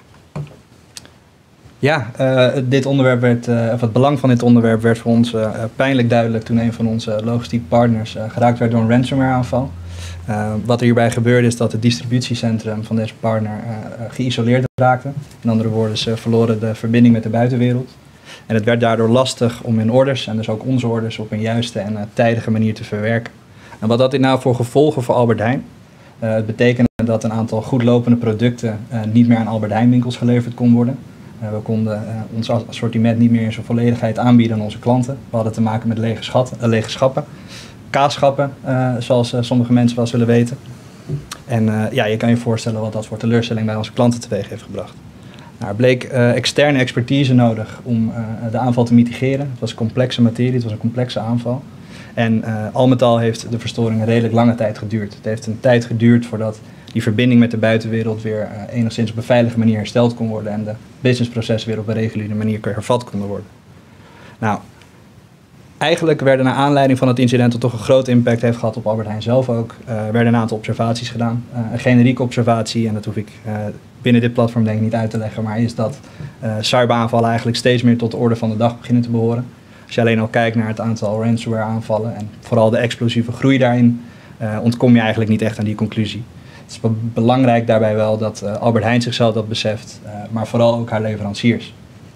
Ja, uh, dit onderwerp werd, uh, of het belang van dit onderwerp werd voor ons uh, pijnlijk duidelijk toen een van onze logistiek partners uh, geraakt werd door een ransomware aanval. Uh, wat er hierbij gebeurde is dat het distributiecentrum van deze partner uh, geïsoleerd raakte. In andere woorden, ze verloren de verbinding met de buitenwereld. En het werd daardoor lastig om hun orders, en dus ook onze orders, op een juiste en uh, tijdige manier te verwerken. En wat had dit nou voor gevolgen voor Albert Heijn? Uh, het betekende dat een aantal goed lopende producten uh, niet meer aan Albert Heijn winkels geleverd kon worden. Uh, we konden uh, ons assortiment niet meer in zijn volledigheid aanbieden aan onze klanten. We hadden te maken met lege, schat, uh, lege schappen. Kaasschappen, uh, zoals uh, sommige mensen wel eens willen weten. En uh, ja, je kan je voorstellen wat dat voor teleurstelling bij onze klanten teweeg heeft gebracht. Nou, er bleek uh, externe expertise nodig om uh, de aanval te mitigeren. Het was complexe materie, het was een complexe aanval. En uh, al met al heeft de verstoring een redelijk lange tijd geduurd. Het heeft een tijd geduurd voordat die verbinding met de buitenwereld weer uh, enigszins op een veilige manier hersteld kon worden en de businessprocessen weer op een reguliere manier hervat konden worden. Nou, eigenlijk werden naar aanleiding van het incident dat toch een grote impact heeft gehad op Albert Heijn zelf ook, uh, werden een aantal observaties gedaan. Uh, een generieke observatie, en dat hoef ik uh, binnen dit platform denk ik niet uit te leggen, maar is dat uh, cyberaanvallen eigenlijk steeds meer tot de orde van de dag beginnen te behoren. Als je alleen al kijkt naar het aantal ransomware aanvallen en vooral de explosieve groei daarin, uh, ontkom je eigenlijk niet echt aan die conclusie. Het is belangrijk daarbij wel dat uh, Albert Heijn zichzelf dat beseft, uh, maar vooral ook haar leveranciers.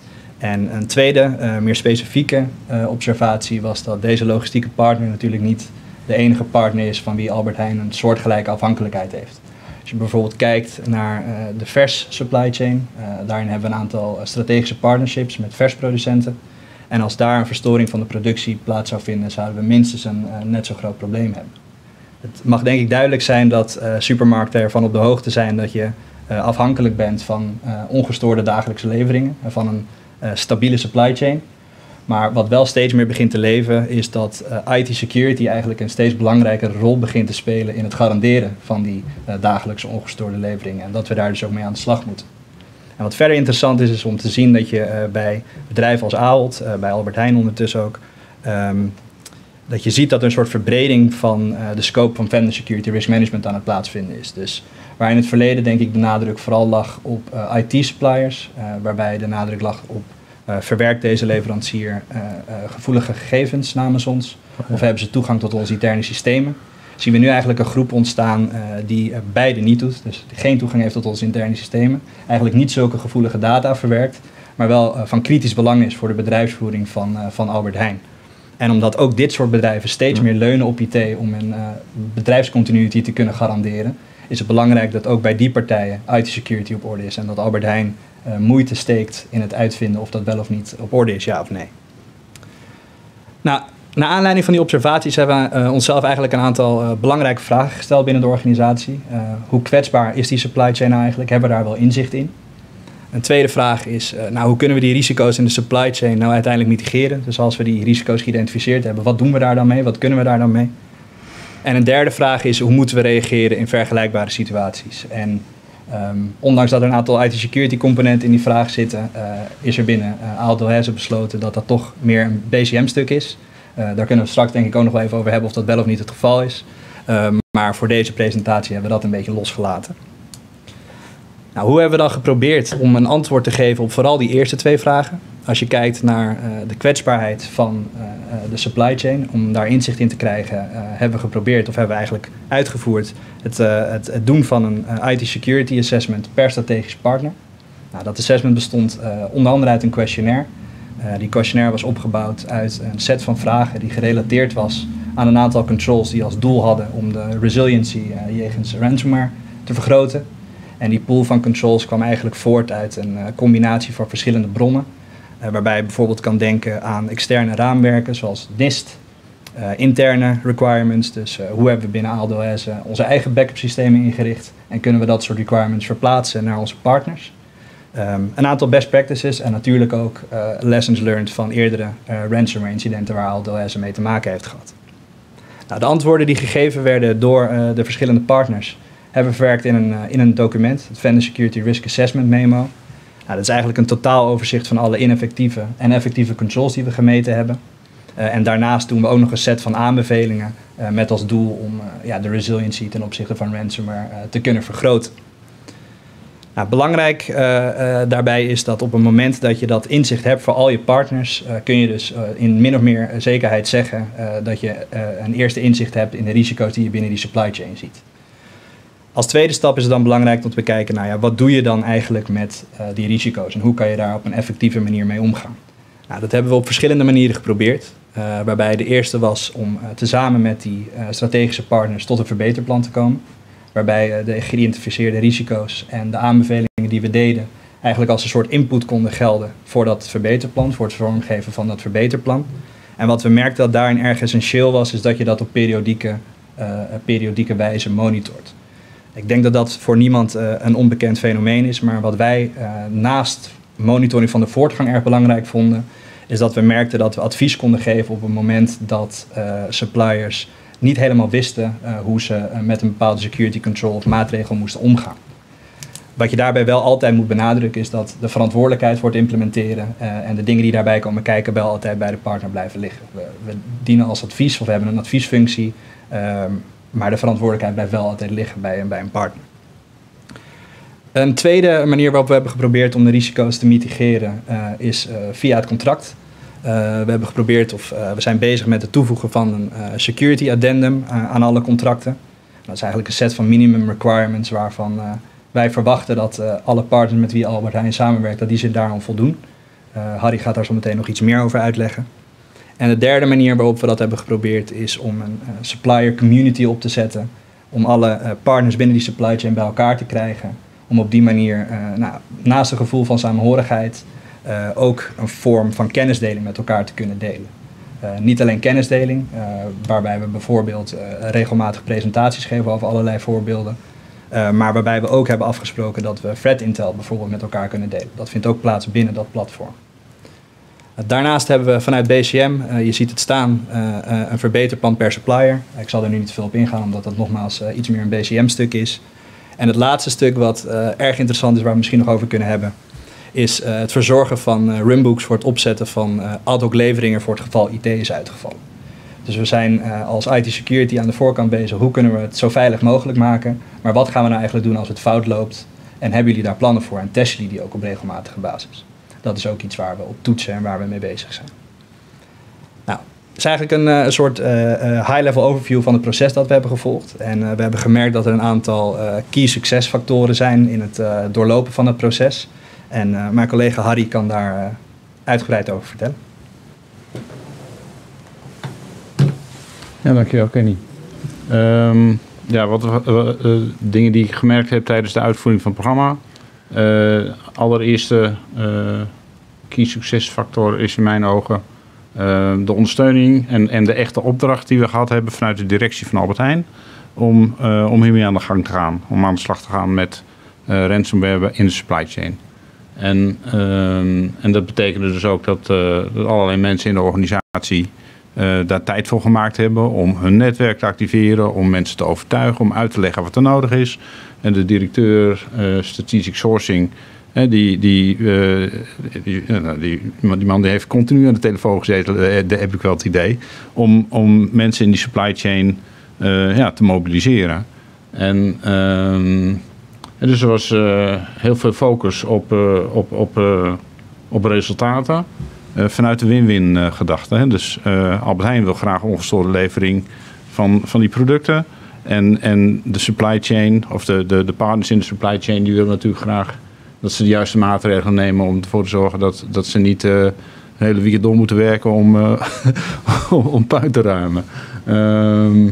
En een tweede, uh, meer specifieke uh, observatie was dat deze logistieke partner natuurlijk niet de enige partner is van wie Albert Heijn een soortgelijke afhankelijkheid heeft. Als je bijvoorbeeld kijkt naar uh, de vers supply chain, uh, daarin hebben we een aantal strategische partnerships met versproducenten. En als daar een verstoring van de productie plaats zou vinden, zouden we minstens een uh, net zo groot probleem hebben. Het mag denk ik duidelijk zijn dat uh, supermarkten ervan op de hoogte zijn dat je uh, afhankelijk bent van uh, ongestoorde dagelijkse leveringen, uh, van een uh, stabiele supply chain. Maar wat wel steeds meer begint te leven is dat uh, I T security eigenlijk een steeds belangrijkere rol begint te spelen in het garanderen van die uh, dagelijkse ongestoorde leveringen. En dat we daar dus ook mee aan de slag moeten. En wat verder interessant is, is om te zien dat je uh, bij bedrijven als Ahold, uh, bij Albert Heijn ondertussen ook, um, dat je ziet dat er een soort verbreding van uh, de scope van vendor security risk management aan het plaatsvinden is. Dus waar in het verleden denk ik de nadruk vooral lag op uh, I T suppliers, uh, waarbij de nadruk lag op uh, verwerkt deze leverancier uh, uh, gevoelige gegevens namens ons, okay. Of hebben ze toegang tot onze interne systemen. Zien we nu eigenlijk een groep ontstaan uh, die uh, beide niet doet, dus die geen toegang heeft tot onze interne systemen, eigenlijk niet zulke gevoelige data verwerkt, maar wel uh, van kritisch belang is voor de bedrijfsvoering van, uh, van Albert Heijn. En omdat ook dit soort bedrijven steeds meer leunen op I T om hun uh, bedrijfscontinuïteit te kunnen garanderen, is het belangrijk dat ook bij die partijen I T security op orde is en dat Albert Heijn uh, moeite steekt in het uitvinden of dat wel of niet op orde is, ja of nee. Nou, Naar aanleiding van die observaties hebben we uh, onszelf eigenlijk een aantal uh, belangrijke vragen gesteld binnen de organisatie. Uh, hoe kwetsbaar is die supply chain nou eigenlijk? Hebben we daar wel inzicht in? Een tweede vraag is, uh, nou, hoe kunnen we die risico's in de supply chain nou uiteindelijk mitigeren? Dus als we die risico's geïdentificeerd hebben, wat doen we daar dan mee? Wat kunnen we daar dan mee? En een derde vraag is, hoe moeten we reageren in vergelijkbare situaties? En um, ondanks dat er een aantal I T-security componenten in die vraag zitten, uh, is er binnen uh, Ahold Delhaize besloten dat dat toch meer een B C M-stuk is. Uh, daar kunnen we straks denk ik ook nog wel even over hebben of dat wel of niet het geval is. Uh, maar voor deze presentatie hebben we dat een beetje losgelaten. Nou, hoe hebben we dan geprobeerd om een antwoord te geven op vooral die eerste twee vragen? Als je kijkt naar uh, de kwetsbaarheid van uh, de supply chain, om daar inzicht in te krijgen, uh, hebben we geprobeerd of hebben we eigenlijk uitgevoerd het, uh, het, het doen van een uh, I T security assessment per strategisch partner. Nou, dat assessment bestond uh, onder andere uit een questionnaire. Uh, die questionnaire was opgebouwd uit een set van vragen die gerelateerd was aan een aantal controls die als doel hadden om de resiliency uh, jegens ransomware te vergroten. En die pool van controls kwam eigenlijk voort uit een uh, combinatie van verschillende bronnen. Uh, waarbij je bijvoorbeeld kan denken aan externe raamwerken zoals NIST, uh, interne requirements. Dus uh, hoe hebben we binnen Ahold Delhaize onze eigen backup systemen ingericht en kunnen we dat soort requirements verplaatsen naar onze partners. Um, een aantal best practices en natuurlijk ook uh, lessons learned van eerdere uh, ransomware incidenten waar Ahold Delhaize mee te maken heeft gehad. Nou, de antwoorden die gegeven werden door uh, de verschillende partners hebben we verwerkt in een, uh, in een document, het Vendor Security Risk Assessment Memo. Nou, dat is eigenlijk een totaaloverzicht van alle ineffectieve en effectieve controls die we gemeten hebben. Uh, en daarnaast doen we ook nog een set van aanbevelingen uh, met als doel om uh, ja, de resiliency ten opzichte van ransomware uh, te kunnen vergroten. Nou, belangrijk uh, uh, daarbij is dat op het moment dat je dat inzicht hebt voor al je partners, uh, kun je dus uh, in min of meer zekerheid zeggen uh, dat je uh, een eerste inzicht hebt in de risico's die je binnen die supply chain ziet. Als tweede stap is het dan belangrijk om te bekijken, nou ja, wat doe je dan eigenlijk met uh, die risico's en hoe kan je daar op een effectieve manier mee omgaan? Nou, dat hebben we op verschillende manieren geprobeerd, uh, waarbij de eerste was om uh, tezamen met die uh, strategische partners tot een verbeterplan te komen. Waarbij uh, de geïdentificeerde risico's en de aanbevelingen die we deden eigenlijk als een soort input konden gelden voor dat verbeterplan, voor het vormgeven van dat verbeterplan. En wat we merkten dat daarin erg essentieel was, is dat je dat op periodieke, uh, periodieke wijze monitort. Ik denk dat dat voor niemand uh, een onbekend fenomeen is, maar wat wij uh, naast monitoring van de voortgang erg belangrijk vonden, is dat we merkten dat we advies konden geven op het moment dat uh, suppliers niet helemaal wisten uh, hoe ze uh, met een bepaalde security control of maatregel moesten omgaan. Wat je daarbij wel altijd moet benadrukken is dat de verantwoordelijkheid voor het implementeren uh, en de dingen die daarbij komen kijken wel altijd bij de partner blijven liggen. We, we dienen als advies of we hebben een adviesfunctie, uh, maar de verantwoordelijkheid blijft wel altijd liggen bij, bij een partner. Een tweede manier waarop we hebben geprobeerd om de risico's te mitigeren uh, is uh, via het contract. Uh, we hebben geprobeerd, of uh, we zijn bezig met het toevoegen van een uh, security addendum uh, aan alle contracten. Dat is eigenlijk een set van minimum requirements waarvan uh, wij verwachten dat uh, alle partners met wie Albert Heijn samenwerkt, dat die zich daaraan voldoen. Uh, Harry gaat daar zo meteen nog iets meer over uitleggen. En de derde manier waarop we dat hebben geprobeerd is om een uh, supplier community op te zetten. Om alle uh, partners binnen die supply chain bij elkaar te krijgen. Om op die manier, uh, nou, naast een gevoel van samenhorigheid, Uh, ook een vorm van kennisdeling met elkaar te kunnen delen. Uh, niet alleen kennisdeling, uh, waarbij we bijvoorbeeld uh, regelmatig presentaties geven over allerlei voorbeelden. Uh, maar waarbij we ook hebben afgesproken dat we threat intel bijvoorbeeld met elkaar kunnen delen. Dat vindt ook plaats binnen dat platform. Uh, daarnaast hebben we vanuit B C M, uh, je ziet het staan, uh, uh, een verbeterplan per supplier. Uh, ik zal er nu niet veel op ingaan, omdat dat nogmaals uh, iets meer een B C M-stuk is. En het laatste stuk wat uh, erg interessant is, waar we misschien nog over kunnen hebben, is uh, het verzorgen van uh, runbooks voor het opzetten van uh, ad hoc leveringen voor het geval I T is uitgevallen. Dus we zijn uh, als I T security aan de voorkant bezig, hoe kunnen we het zo veilig mogelijk maken, maar wat gaan we nou eigenlijk doen als het fout loopt en hebben jullie daar plannen voor en testen jullie die ook op regelmatige basis. Dat is ook iets waar we op toetsen en waar we mee bezig zijn. Nou, het is eigenlijk een, uh, een soort uh, uh, high-level overview van het proces dat we hebben gevolgd. En uh, we hebben gemerkt dat er een aantal uh, key succesfactoren zijn in het uh, doorlopen van het proces. En uh, mijn collega Harry kan daar uh, uitgebreid over vertellen. Ja, dankjewel Kenny. Um, ja, wat uh, uh, dingen die ik gemerkt heb tijdens de uitvoering van het programma. Uh, allereerste uh, key succesfactor is in mijn ogen uh, de ondersteuning en, en de echte opdracht die we gehad hebben vanuit de directie van Albert Heijn. Om, uh, om hiermee aan de gang te gaan. Om aan de slag te gaan met uh, ransomware in de supply chain. En, uh, en dat betekende dus ook dat, uh, dat allerlei mensen in de organisatie uh, daar tijd voor gemaakt hebben om hun netwerk te activeren, om mensen te overtuigen, om uit te leggen wat er nodig is. En de directeur uh, Strategic Sourcing, uh, die, die, uh, die, uh, die, die man die heeft continu aan de telefoon gezeten, uh, daar heb ik wel het idee, om, om mensen in die supply chain uh, ja, te mobiliseren. En... Uh, En dus er was uh, heel veel focus op, uh, op, op, uh, op resultaten uh, vanuit de win-win uh, gedachte. Hè. Dus uh, Albert Heijn wil graag ongestoorde levering van, van die producten. En, en de supply chain, of de, de, de partners in de supply chain, die willen natuurlijk graag dat ze de juiste maatregelen nemen om ervoor te zorgen dat, dat ze niet uh, een hele weekend door moeten werken om, uh, om puin te ruimen. Uh,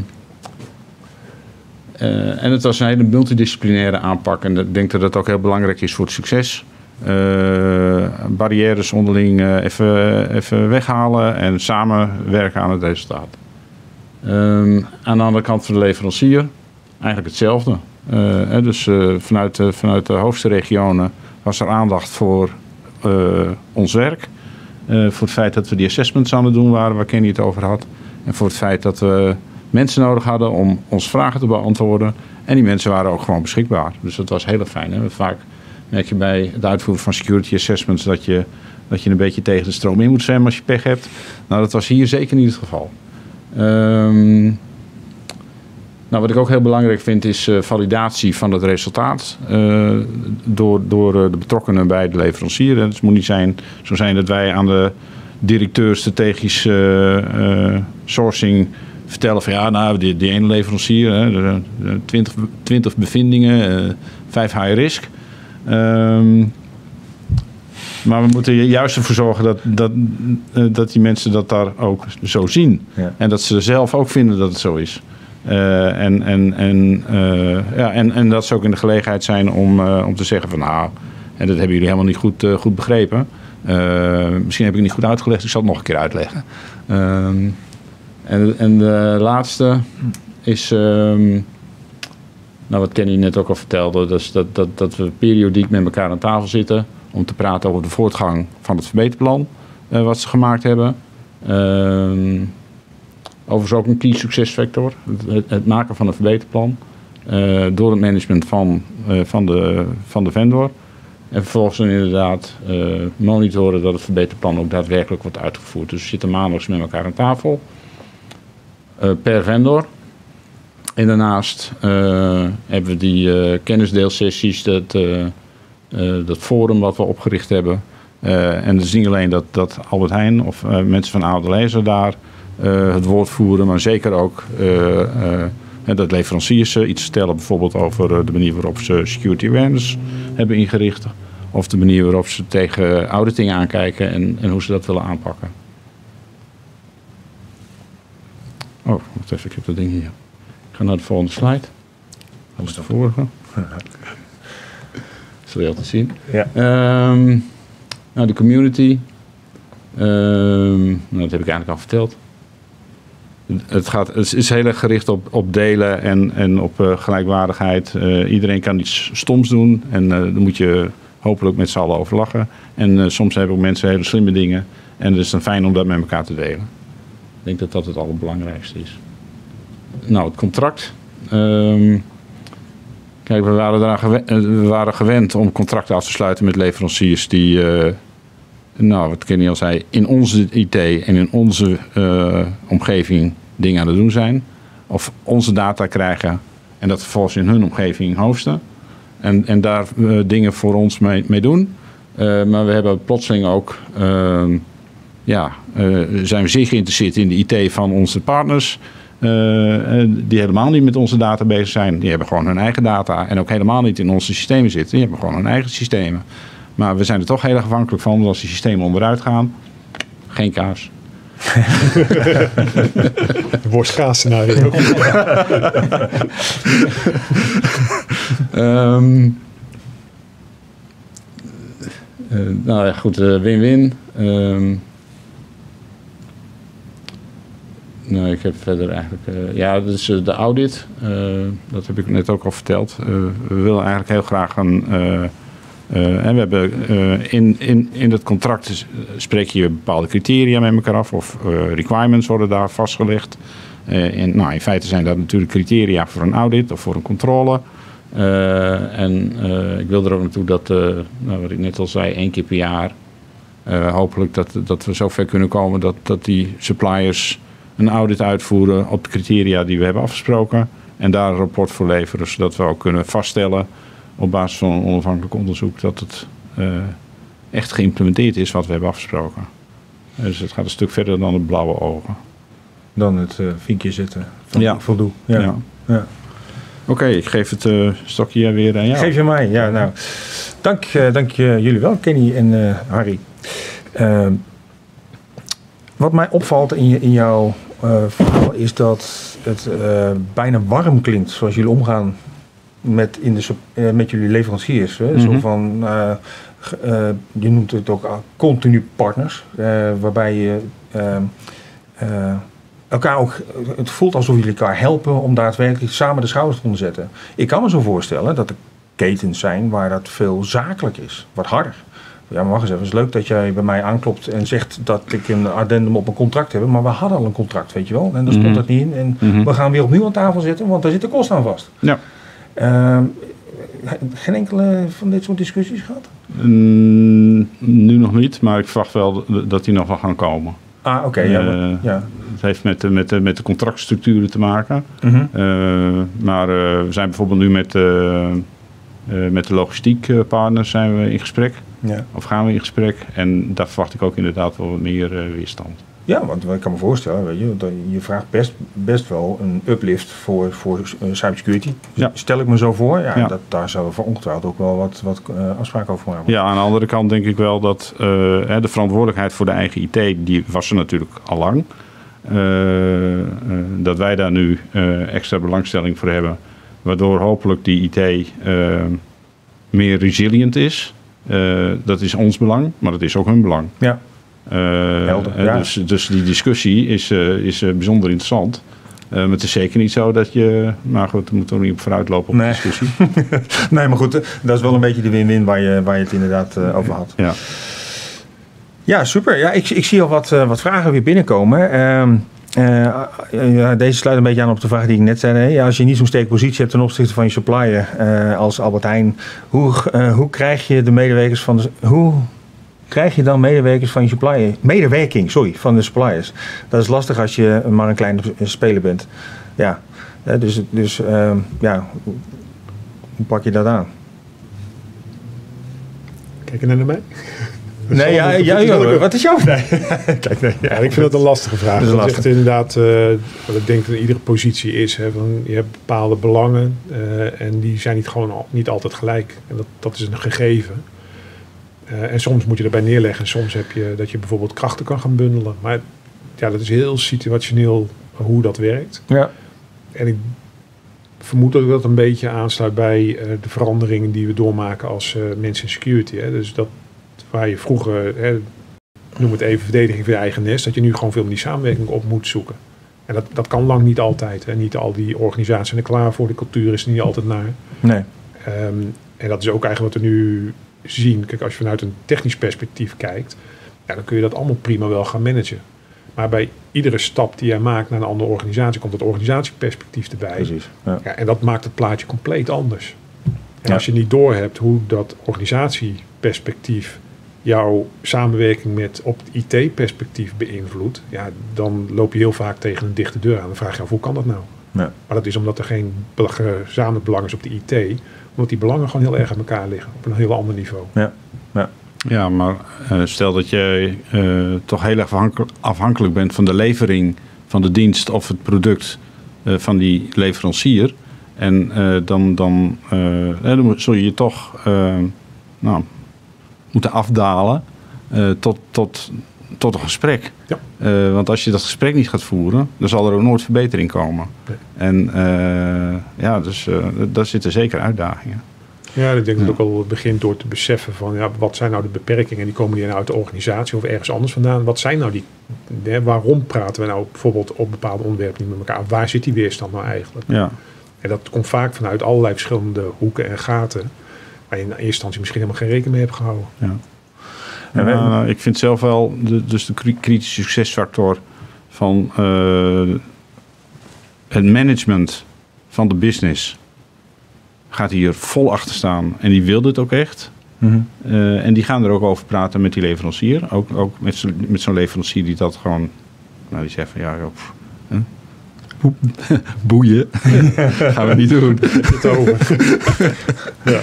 Uh, en het was een hele multidisciplinaire aanpak. En ik denk dat dat ook heel belangrijk is voor het succes. Uh, barrières onderling uh, even, even weghalen en samenwerken aan het resultaat. Um, aan de andere kant van de leverancier eigenlijk hetzelfde. Uh, dus uh, vanuit, uh, vanuit de hoogste regionen was er aandacht voor uh, ons werk. Uh, voor het feit dat we die assessments aan het doen waren waar Kenny het over had. En voor het feit dat we mensen nodig hadden om ons vragen te beantwoorden. En die mensen waren ook gewoon beschikbaar. Dus dat was heel erg fijn. Hè? Vaak merk je bij het uitvoeren van security assessments dat je, dat je een beetje tegen de stroom in moet zwemmen als je pech hebt. Nou, dat was hier zeker niet het geval. Um, nou, wat ik ook heel belangrijk vind is uh, validatie van het resultaat. Uh, door door uh, de betrokkenen bij de leverancier. Dus het moet niet zijn, zo zijn dat wij aan de directeur strategisch uh, uh, sourcing vertellen van ja, nou, die, die ene leverancier, hè, twintig, twintig bevindingen, uh, vijf high risk. Um, maar we moeten er juist ervoor zorgen dat, dat, uh, dat die mensen dat daar ook zo zien. Ja. En dat ze zelf ook vinden dat het zo is. Uh, en, en, en, uh, ja, en, en dat ze ook in de gelegenheid zijn om, uh, om te zeggen van nou, en dat hebben jullie helemaal niet goed, uh, goed begrepen. Uh, misschien heb ik het niet goed uitgelegd, ik zal het nog een keer uitleggen. Uh, En, en de laatste is, um, nou wat Kenny net ook al vertelde, dus dat, dat, dat we periodiek met elkaar aan tafel zitten om te praten over de voortgang van het verbeterplan uh, wat ze gemaakt hebben. Um, overigens ook een key succesfactor, het, het maken van een verbeterplan uh, door het management van, uh, van, de, van de vendor. En vervolgens dan inderdaad uh, monitoren dat het verbeterplan ook daadwerkelijk wordt uitgevoerd. Dus we zitten maandelijks met elkaar aan tafel. Uh, per vendor. En daarnaast uh, hebben we die uh, kennisdeelsessies, dat, uh, uh, dat forum wat we opgericht hebben. Uh, en het is niet alleen dat, dat Albert Heijn of uh, mensen van Oude Lezer daar uh, het woord voeren, maar zeker ook uh, uh, dat leveranciers uh, iets vertellen, bijvoorbeeld over uh, de manier waarop ze security awareness hebben ingericht. Of de manier waarop ze tegen auditing aankijken en, en hoe ze dat willen aanpakken. Oh, wacht even, ik heb dat ding hier. Ik ga naar de volgende slide. Dat is de vorige. Dat is wel te zien. Ja. Um, nou, de community. Um, nou, dat heb ik eigenlijk al verteld. Het, gaat, het is heel erg gericht op, op delen en, en op uh, gelijkwaardigheid. Uh, iedereen kan iets stoms doen en uh, daar moet je hopelijk met z'n allen over lachen. En uh, soms hebben ook mensen hele slimme dingen en het is dan fijn om dat met elkaar te delen. Ik denk dat dat het allerbelangrijkste is. Nou, het contract. Um, kijk, we waren, daar gewend, we waren gewend om contracten af te sluiten met leveranciers die, uh, nou, wat Kenny al zei, in onze I T en in onze uh, omgeving dingen aan het doen zijn. Of onze data krijgen en dat vervolgens in hun omgeving hosten. En, en daar uh, dingen voor ons mee, mee doen. Uh, maar we hebben plotseling ook... Uh, Ja, uh, zijn we zeer geïnteresseerd in de I T van onze partners. Uh, uh, die helemaal niet met onze data bezig zijn. Die hebben gewoon hun eigen data. En ook helemaal niet in onze systemen zitten. Die hebben gewoon hun eigen systemen. Maar we zijn er toch heel erg afhankelijk van. Want als die systemen onderuit gaan, geen kaas. Worstkaas scenario. um, uh, nou ja, goed. Uh, win-win. Um, Nee, ik heb verder eigenlijk... Uh, ja, dus uh, de audit, uh, dat heb ik net ook al verteld. Uh, we willen eigenlijk heel graag een... Uh, uh, en we hebben uh, in, in, in het contract spreek je bepaalde criteria met elkaar af. Of uh, requirements worden daar vastgelegd. Uh, en, nou, in feite zijn dat natuurlijk criteria voor een audit of voor een controle. Uh, en uh, ik wil er ook naartoe dat, uh, nou, wat ik net al zei, één keer per jaar... Uh, hopelijk dat, dat we zover kunnen komen dat, dat die suppliers een audit uitvoeren op de criteria die we hebben afgesproken. En daar een rapport voor leveren, zodat we ook kunnen vaststellen op basis van een onafhankelijk onderzoek dat het uh, echt geïmplementeerd is wat we hebben afgesproken. Dus het gaat een stuk verder dan het blauwe ogen. Dan het uh, vinkje zetten van ja. ik voldoe. Ja. Ja. Ja. Oké, okay, ik geef het uh, stokje weer aan jou. Geef je mij, ja. Nou, dank, uh, dank uh, jullie wel, Kenny en uh, Harry. Uh, wat mij opvalt in, je, in jouw uh, verhaal is dat het uh, bijna warm klinkt zoals jullie omgaan met, in de, uh, met jullie leveranciers. Hè? Mm-hmm. Zo van, uh, uh, je noemt het ook uh, continu partners, uh, waarbij je uh, uh, elkaar ook, het voelt alsof jullie elkaar helpen om daadwerkelijk samen de schouders te onderzetten. Ik kan me zo voorstellen dat er ketens zijn waar dat veel zakelijk is, wat harder. Ja, maar wacht eens even. Het is leuk dat jij bij mij aanklopt en zegt dat ik een addendum op een contract heb. Maar we hadden al een contract, weet je wel. En daar stond mm-hmm. dat niet in. En mm-hmm. we gaan weer opnieuw aan tafel zitten, want daar zitten kosten aan vast. Ja. Uh, geen enkele van dit soort discussies gehad? Mm, nu nog niet, maar ik verwacht wel dat die nog wel gaan komen. Ah, oké. Okay, ja, uh, ja. Het heeft met de, met de, met de contractstructuren te maken. Mm-hmm. Uh, maar uh, we zijn bijvoorbeeld nu met, uh, uh, met de logistiekpartners zijn we in gesprek. Ja. Of gaan we in gesprek. En daar verwacht ik ook inderdaad wel wat meer uh, weerstand. Ja, want ik kan me voorstellen, weet je, dat je vraagt best, best wel een uplift voor, voor uh, cybersecurity. Ja. Stel ik me zo voor, ja, ja. Dat, daar zouden we voor ongetwijfeld ook wel wat, wat uh, afspraken over maken. Ja, aan de andere kant denk ik wel dat uh, de verantwoordelijkheid voor de eigen I T, die was er natuurlijk al lang. Uh, uh, dat wij daar nu uh, extra belangstelling voor hebben, waardoor hopelijk die I T uh, meer resilient is. Uh, dat is ons belang, maar dat is ook hun belang. Ja. Uh, Helder, ja. dus, dus die discussie is, uh, is uh, bijzonder interessant. Uh, maar het is zeker niet zo dat je... Maar goed, we moeten er niet op vooruit lopen op nee. de discussie. Nee, maar goed, dat is wel een beetje de win-win waar je, waar je het inderdaad uh, over had. Ja, ja super. Ja, ik, ik zie al wat, uh, wat vragen weer binnenkomen. Uh, uh, uh, deze sluit een beetje aan op de vraag die ik net zei. Hè? Ja, als je niet zo'n sterke positie hebt ten opzichte van je supplier uh, als Albert Heijn, hoe, uh, hoe krijg je de medewerkers van de... Hoe krijg je dan medewerkers van je supplier? Medewerking, sorry, van de suppliers. Dat is lastig als je maar een kleine speler bent. Ja, uh, dus, dus uh, ja, hoe pak je dat aan? Kijk je naar mij? Nee, ja, ja, ja, wat is jouw vraag? Kijk, nee, ja, ik vind dat een lastige vraag. Dat is, dat is echt inderdaad, uh, wat ik denk dat in iedere positie is. Hè, van, je hebt bepaalde belangen uh, en die zijn niet, gewoon al, niet altijd gelijk. En dat, dat is een gegeven. Uh, en soms moet je erbij neerleggen. En soms heb je dat je bijvoorbeeld krachten kan gaan bundelen. Maar ja, dat is heel situationeel hoe dat werkt. Ja. En ik vermoed dat dat een beetje aansluit bij uh, de veranderingen die we doormaken als uh, mensen in security. Hè. Dus dat waar je vroeger, hè, noem het even verdediging van je eigen nest, dat je nu gewoon veel meer die samenwerking op moet zoeken. En dat, dat kan lang niet altijd. Hè. Niet al die organisaties zijn er klaar voor, de cultuur is er niet altijd naar. Nee. Um, en dat is ook eigenlijk wat we nu zien. Kijk, als je vanuit een technisch perspectief kijkt, ja, dan kun je dat allemaal prima wel gaan managen. Maar bij iedere stap die jij maakt naar een andere organisatie, komt dat organisatieperspectief erbij. Precies. Ja. Ja, en dat maakt het plaatje compleet anders. En Ja. als je niet doorhebt hoe dat organisatieperspectief jouw samenwerking met op het I T-perspectief beïnvloedt, ja, dan loop je heel vaak tegen een dichte deur aan. Dan vraag je je af, hoe kan dat nou? Ja. Maar dat is omdat er geen gezamenlijk belang is op de I T, omdat die belangen gewoon heel erg aan elkaar liggen, op een heel ander niveau. Ja. Ja. ja maar uh, stel dat je uh, toch heel erg afhankelijk, afhankelijk bent van de levering van de dienst of het product uh, van die leverancier. En uh, dan, dan, uh, dan zul je je toch uh, nou, moeten afdalen uh, tot, tot, tot een gesprek. Ja. Uh, want als je dat gesprek niet gaat voeren, dan zal er ook nooit verbetering komen. Nee. En uh, ja, dus uh, daar zitten zeker uitdagingen. Ja, ik denk dat het ook al begint door te beseffen van ja, wat zijn nou de beperkingen, die komen die nou uit de organisatie of ergens anders vandaan. Wat zijn nou die, hè, waarom praten we nou bijvoorbeeld op bepaalde onderwerpen niet met elkaar? Waar zit die weerstand nou eigenlijk? Ja. En dat komt vaak vanuit allerlei verschillende hoeken en gaten, waar je in eerste instantie misschien helemaal geen rekening mee hebt gehouden. Ja. En wij, uh, ik vind zelf wel, de, dus de kritische succesfactor van uh, het management van de business gaat hier vol achter staan. En die wil dit ook echt. Mm-hmm. Uh, en die gaan er ook over praten met die leverancier. Ook, ook met, zo, met zo'n leverancier die dat gewoon, nou die zegt van ja, joh, pff, huh? boeien. Gaan we niet doen. Het over. ja.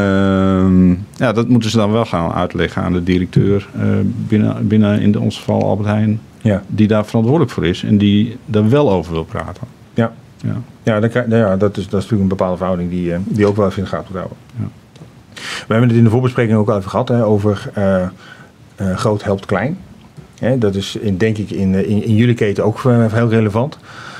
Uh, ja, dat moeten ze dan wel gaan uitleggen aan de directeur uh, binnen, binnen in ons geval Albert Heijn. Ja. Die daar verantwoordelijk voor is en die daar wel over wil praten. Ja, ja. ja, dan, ja dat, is, dat is natuurlijk een bepaalde verhouding die, uh, die ook wel even in de gaten moet houden. Ja. We hebben het in de voorbespreking ook al even gehad hè, over uh, uh, groot helpt klein. Hè, dat is in, denk ik in, in, in jullie keten ook uh, heel relevant.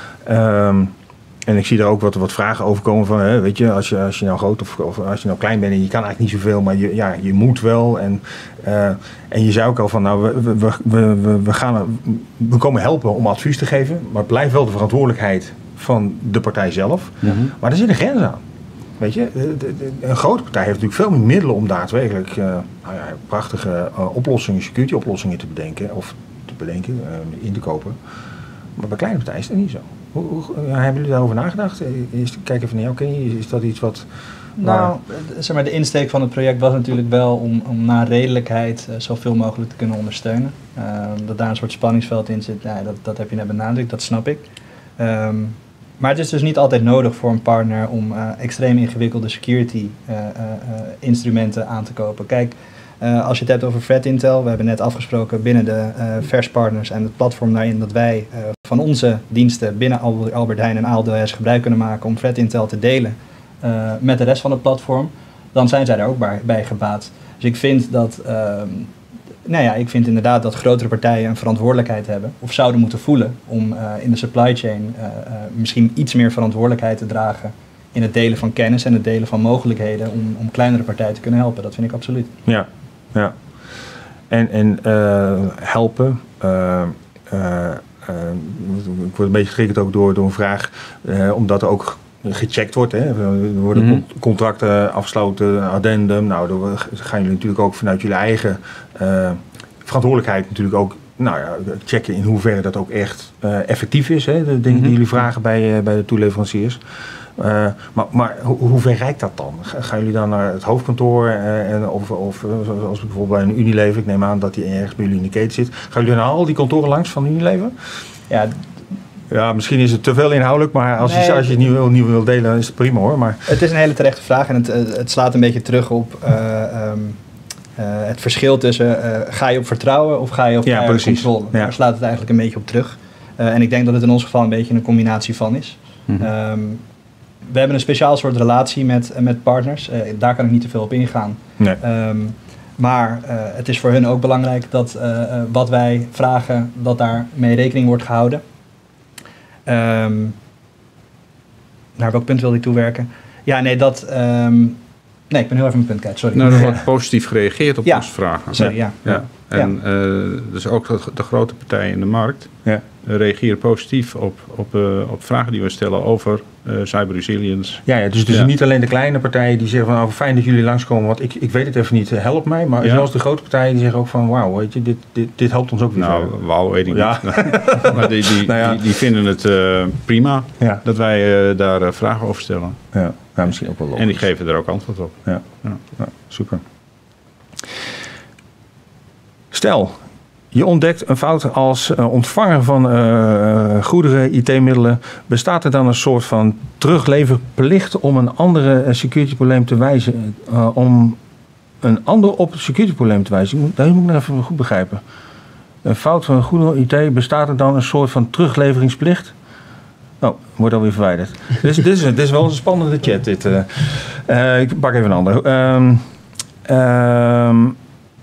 Um, en ik zie daar ook wat, wat vragen over komen van, hè, weet je, als je, als je nou groot of, of als je nou klein bent en je kan eigenlijk niet zoveel, maar je, ja, je moet wel. En, uh, en je zei ook al van, nou, we, we, we, we, we, gaan, we komen helpen om advies te geven, maar het blijft wel de verantwoordelijkheid van de partij zelf. Mm-hmm. Maar er zit een grens aan. Weet je, de, de, de, een grote partij heeft natuurlijk veel meer middelen om daadwerkelijk uh, nou ja, prachtige uh, oplossingen, security oplossingen te bedenken, of te bedenken, uh, in te kopen. Maar bij kleine partijen is dat niet zo. Hoe, hoe, hebben jullie daarover nagedacht? Is, kijk even naar jou, ken je, is dat iets wat... Nou, zeg maar, de insteek van het project was natuurlijk wel om, om naar redelijkheid uh, zoveel mogelijk te kunnen ondersteunen. Uh, dat daar een soort spanningsveld in zit, ja, dat, dat heb je net benadrukt, dat snap ik. Um, maar het is dus niet altijd nodig voor een partner om uh, extreem ingewikkelde security uh, uh, uh, instrumenten aan te kopen. Kijk, Uh, als je het hebt over Threat Intel, we hebben net afgesproken binnen de uh, vers partners en het platform daarin dat wij uh, van onze diensten binnen Albert Heijn en A W S gebruik kunnen maken om Threat Intel te delen uh, met de rest van het platform, dan zijn zij daar ook bij, bij gebaat. Dus ik vind dat, uh, nou ja, ik vind inderdaad dat grotere partijen een verantwoordelijkheid hebben of zouden moeten voelen om uh, in de supply chain uh, uh, misschien iets meer verantwoordelijkheid te dragen in het delen van kennis en het delen van mogelijkheden om, om kleinere partijen te kunnen helpen. Dat vind ik absoluut. Ja. Ja, en, en uh, helpen. Uh, uh, uh, ik word een beetje getriggerd ook door, door een vraag, uh, omdat er ook gecheckt wordt. Hè. Er worden mm-hmm. contracten afgesloten, addendum. Nou, dan gaan jullie natuurlijk ook vanuit jullie eigen uh, verantwoordelijkheid natuurlijk ook nou ja, checken in hoeverre dat ook echt uh, effectief is. Hè, de dingen mm-hmm. die jullie vragen bij, uh, bij de toeleveranciers. Uh, maar, maar hoe, hoe ver reikt dat dan? Gaan jullie dan naar het hoofdkantoor uh, en of, of zoals bijvoorbeeld bij een Unilever, ik neem aan dat die ergens bij jullie in de keten zit. Gaan jullie naar al die kantoren langs van Unilever? Ja, ja, misschien is het te veel inhoudelijk, maar als, nee, je, als je het niet wil, niet wil delen, is het prima hoor. Maar... Het is een hele terechte vraag en het, het slaat een beetje terug op uh, um, uh, het verschil tussen uh, ga je op vertrouwen of ga je op ja, controle. Ja. Daar slaat het eigenlijk een beetje op terug. Uh, en ik denk dat het in ons geval een beetje een combinatie van is. Mm-hmm. Um, We hebben een speciaal soort relatie met, met partners. Uh, daar kan ik niet te veel op ingaan. Nee. Um, maar uh, het is voor hun ook belangrijk dat uh, uh, wat wij vragen, dat daar mee rekening wordt gehouden. Um, naar welk punt wilde ik toewerken? Ja, nee, dat... Um, nee, ik ben heel even mijn punt kwijt, sorry. Nou, er wordt positief gereageerd op ja. onze vragen. Sorry, ja. ja. ja. En ja. Uh, dus ook de, de grote partijen in de markt ja. uh, reageren positief op, op, uh, op vragen die we stellen over uh, cyber resilience. Ja, ja dus het is ja. niet alleen de kleine partijen die zeggen van oh, fijn dat jullie langskomen, want ik, ik weet het even niet, help mij. Maar ja. zelfs de grote partijen die zeggen ook van wauw, weet je, dit, dit, dit helpt ons ook weer. Nou, wauw, weet ik ja. niet. maar die, die, nou ja. die, die vinden het uh, prima ja. dat wij uh, daar uh, vragen over stellen. Ja. Ja, misschien ook wel logisch. En die geven er ook antwoord op. Ja, ja. ja super. Stel, je ontdekt een fout als uh, ontvanger van uh, goederen, I T-middelen. Bestaat er dan een soort van terugleverplicht om een andere uh, security-probleem te wijzen? Uh, om een ander op het security-probleem te wijzen? Dat moet ik nog even goed begrijpen. Een fout van goederen, I T, bestaat er dan een soort van terugleveringsplicht? Oh, wordt alweer verwijderd. dus, dit, is, dit is wel een spannende chat. Dit, uh, uh, ik pak even een andere. Um, um,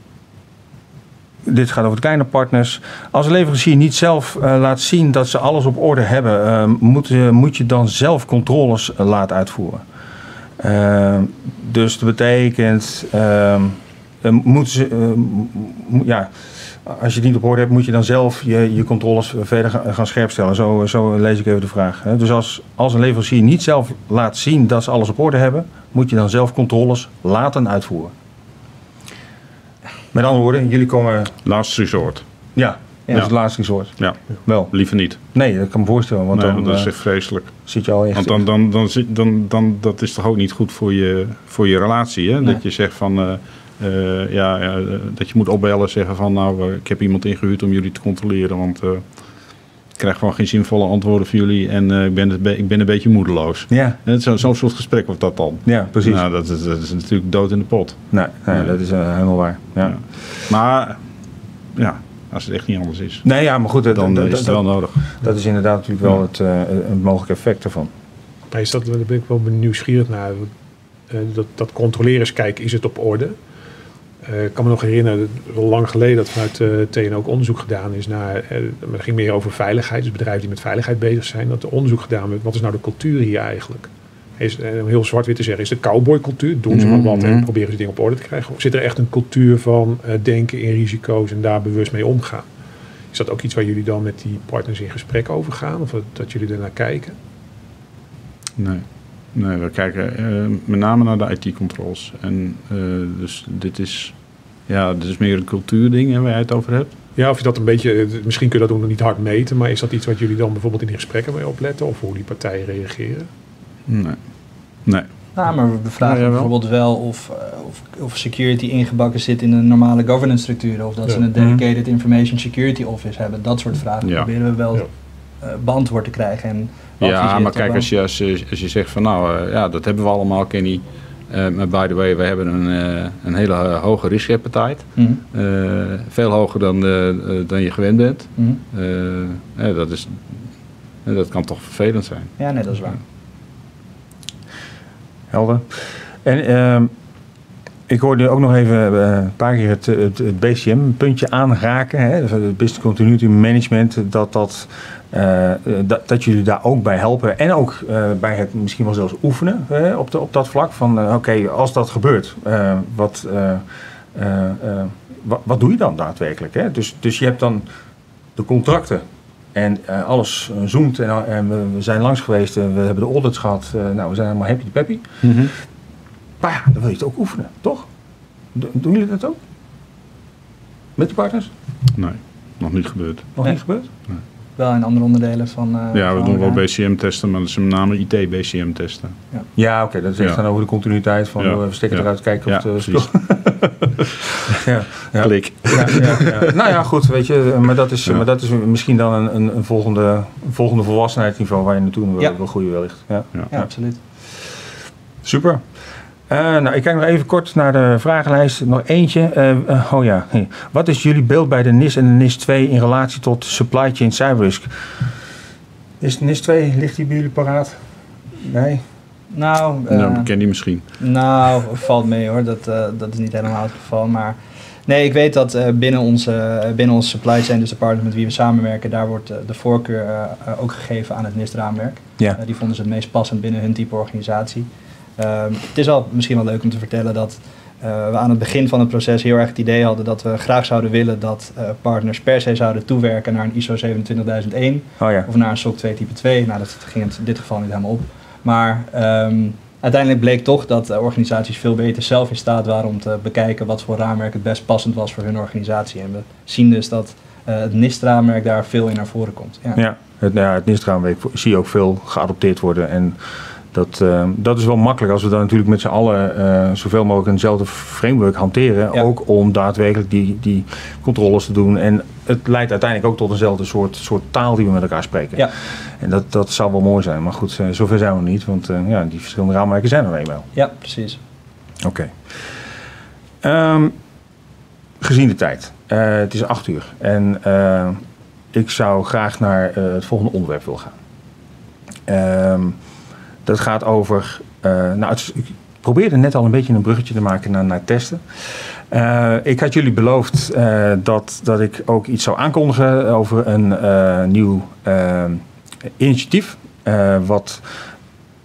dit gaat over de kleine partners. Als een leverancier niet zelf uh, laat zien dat ze alles op orde hebben, uh, moet, uh, moet je dan zelf controles uh, laten uitvoeren. Uh, dus dat betekent, uh, moeten ze, uh, mo- ja, als je het niet op orde hebt, moet je dan zelf je, je controles verder gaan, gaan scherpstellen. Zo, zo lees ik even de vraag. Hè. Dus als, als een leverancier niet zelf laat zien dat ze alles op orde hebben, moet je dan zelf controles laten uitvoeren. Met andere woorden, jullie komen... Last resort. Ja, Ja. dat is het laatste resort. Ja, Wel. liever niet. Nee, dat kan me voorstellen. Want Nee, dan want dat is uh, echt vreselijk. zit je al echt... Want dan, dan, dan, zit- dan, dan, dat is toch ook niet goed voor je, voor je relatie. Hè? Nee. Dat je zegt van, uh, uh, ja, ja, uh, dat je moet opbellen en zeggen van, nou, uh, ik heb iemand ingehuurd om jullie te controleren. Want uh, ik krijg gewoon geen zinvolle antwoorden van jullie en uh, ik, ben het be- ik ben een beetje moedeloos. Ja, En Zo, zo'n soort gesprek wordt dat dan. ja, precies. Nou, dat is, dat is natuurlijk dood in de pot. nee, nee, Nee. dat is uh, helemaal waar. Ja. Ja. Maar, ja, als het echt niet anders is, Nee, ja, maar goed, dat, dan dat, uh, is dat, het wel nodig. dat is inderdaad natuurlijk wel het, uh, het mogelijke effect ervan. Maar is dat, daar ben ik wel nieuwsgierig naar. Uh, dat, dat controleren is kijken, is het op orde? Uh, ik kan me nog herinneren, al lang geleden, dat vanuit uh, T N O ook onderzoek gedaan is naar, uh, maar het ging meer over veiligheid, dus bedrijven die met veiligheid bezig zijn, dat er onderzoek gedaan werd, wat is nou de cultuur hier eigenlijk? Is, uh, om heel zwart-wit te zeggen, is de cowboycultuur, doen ze maar wat en proberen ze dingen op orde te krijgen? Of zit er echt een cultuur van uh, denken in risico's en daar bewust mee omgaan? Is dat ook iets waar jullie dan met die partners in gesprek over gaan? Of dat, dat jullie ernaar kijken? Nee. Nee, we kijken uh, met name naar de I T-controls. En uh, dus dit is, ja, dit is meer een cultuurding hè, waar jij het over hebt. Ja, of je dat een beetje, misschien kun je dat ook nog niet hard meten, maar is dat iets wat jullie dan bijvoorbeeld in die gesprekken mee opletten? Of hoe die partijen reageren? Nee. Nee. Nou, maar we vragen Ja, jawel. bijvoorbeeld wel of, uh, of, of security ingebakken zit in een normale governance structuur. Of dat ze Ja. een dedicated information security office hebben. Dat soort vragen Ja. proberen we wel Ja. uh, beantwoord te krijgen. En Ja, maar kijk, als je, als, je, als je zegt van nou, uh, ja, dat hebben we allemaal, Kenny. Uh, maar by the way, we hebben een, uh, een hele uh, hoge risk appetite. Mm Uh, veel hoger dan, uh, uh, dan je gewend bent. -hmm. Uh, ja, dat, is, uh, dat kan toch vervelend zijn. Ja, nee, dat is waar. Helder. En uh, ik hoorde ook nog even uh, een paar keer het, het, het B C M-puntje aanraken. Hè, het Business Continuity Management. Dat, dat, uh, dat, dat jullie daar ook bij helpen. En ook uh, bij het misschien wel zelfs oefenen hè, op, de, op dat vlak. Van uh, oké, okay, als dat gebeurt, uh, wat, uh, uh, uh, wat, wat doe je dan daadwerkelijk? Hè? Dus, dus je hebt dan de contracten. En uh, alles uh, zoomt en, en we, we zijn langs geweest, uh, we hebben de audits gehad. Uh, nou, we zijn helemaal happy peppy. Mm-hmm. Maar ja, dan wil je het ook oefenen, toch? Do- doen jullie dat ook? Met die partners? Nee, nog niet gebeurd. Nog Nee. niet gebeurd? Wel in andere onderdelen van... Uh, Ja, we van doen wel elkaar. B C M-testen, maar dat is met name I T-B C M-testen. Ja, oké. Okay, dat is echt Ja. dan over de continuïteit van Ja. we steken Ja. eruit, kijken Ja, of het uh, precies. ja, ja. Klik. Ja, ja, ja. Nou ja, goed, weet je, maar dat is, Ja. maar dat is misschien dan een, een, een volgende, een volgende volwassenheidsniveau waar je naartoe wil, Ja. wil groeien wellicht. Ja. Ja. Ja, absoluut. Super. Uh, nou, ik kijk nog even kort naar de vragenlijst. Nog eentje. Uh, uh, oh ja. Hey. Wat is jullie beeld bij de N I S en de N I S twee in relatie tot supply chain cyberrisk? Is de N I S twee, ligt die bij jullie paraat? Nee? Nou, uh, Nou, ik ken die misschien. nou, valt mee hoor. Dat, uh, dat is niet helemaal het geval. Maar nee, ik weet dat uh, binnen, onze, uh, binnen onze supply chain, dus de partners met wie we samenwerken, daar wordt uh, de voorkeur uh, uh, ook gegeven aan het N I S-raamwerk. Ja. Uh, die vonden ze het meest passend binnen hun type organisatie. Um, het is al misschien wel leuk om te vertellen dat uh, we aan het begin van het proces heel erg het idee hadden dat we graag zouden willen dat uh, partners per se zouden toewerken naar een I S O zevenentwintigduizend één Oh ja. of naar een S O C twee type twee. Nou, dat ging in dit geval niet helemaal op. Maar um, uiteindelijk bleek toch dat uh, organisaties veel beter zelf in staat waren om te bekijken wat voor raamwerk het best passend was voor hun organisatie. En we zien dus dat uh, het N I S-raamwerk daar veel in naar voren komt. Ja. Ja, het, nou ja, het N I S-raamwerk zie je ook veel geadopteerd worden. En dat, uh, dat is wel makkelijk als we dan natuurlijk met z'n allen uh, zoveel mogelijk eenzelfde framework hanteren. Ja. Ook om daadwerkelijk die, die controles te doen. En het leidt uiteindelijk ook tot eenzelfde soort, soort taal die we met elkaar spreken. Ja. En dat, dat zou wel mooi zijn. Maar goed, uh, zover zijn we nog niet. Want uh, ja, die verschillende raamwerken zijn er eenmaal. Ja, precies. Oké. Okay. Um, gezien de tijd. Uh, het is acht uur. En uh, ik zou graag naar uh, het volgende onderwerp willen gaan. Um, dat gaat over... Uh, nou, het, ik probeerde net al een beetje een bruggetje te maken naar, naar testen. Uh, ik had jullie beloofd uh, dat, dat ik ook iets zou aankondigen over een uh, nieuw uh, initiatief. Uh, wat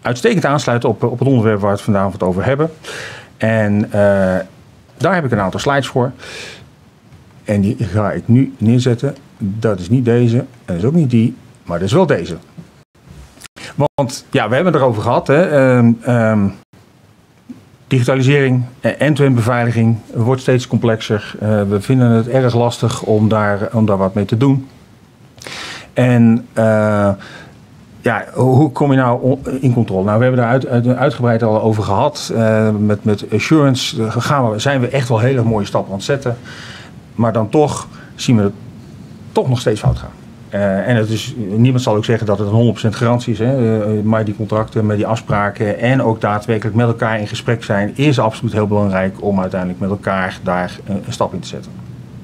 uitstekend aansluit op, op het onderwerp waar we het vanavond over hebben. En uh, daar heb ik een aantal slides voor. En die ga ik nu neerzetten. Dat is niet deze, en dat is ook niet die, maar dat is wel deze. Want ja, we hebben het erover gehad. Hè. Um, um, digitalisering, end-to-end beveiliging wordt steeds complexer. Uh, we vinden het erg lastig om daar, om daar wat mee te doen. En uh, ja, hoe kom je nou in controle? Nou, we hebben daar uit, uit, uitgebreid al over gehad. Uh, met, met assurance gaan we, zijn we echt wel hele mooie stappen aan het zetten. Maar dan toch zien we het toch nog steeds fout gaan. Uh, en het is, niemand zal ook zeggen dat het een honderd procent garantie is. Hè. Uh, maar die contracten met die afspraken en ook daadwerkelijk met elkaar in gesprek zijn, is absoluut heel belangrijk om uiteindelijk met elkaar daar een, een stap in te zetten.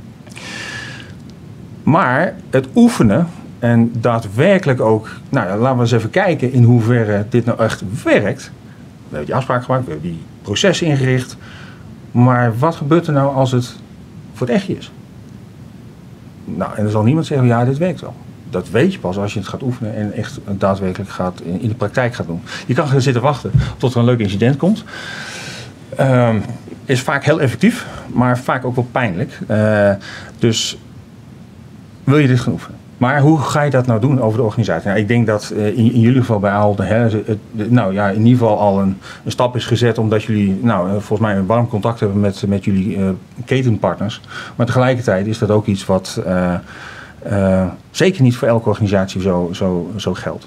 Maar het oefenen en daadwerkelijk ook, nou laten we eens even kijken in hoeverre dit nou echt werkt. We hebben die afspraak gemaakt, we hebben die processen ingericht. Maar wat gebeurt er nou als het voor het echtje is? Nou, en dan zal niemand zeggen, ja, dit werkt wel. Dat weet je pas als je het gaat oefenen en echt daadwerkelijk gaat in, in de praktijk gaat doen. Je kan gaan zitten wachten tot er een leuk incident komt. Um, is vaak heel effectief, maar vaak ook wel pijnlijk. Uh, dus wil je dit gaan oefenen? Maar hoe ga je dat nou doen over de organisatie? Nou, ik denk dat uh, in, in jullie geval bij Ahold, hè, het, het, nou ja, in ieder geval al een, een stap is gezet, omdat jullie, nou, volgens mij een warm contact hebben met, met jullie uh, ketenpartners. Maar tegelijkertijd is dat ook iets wat uh, uh, zeker niet voor elke organisatie zo, zo, zo geldt.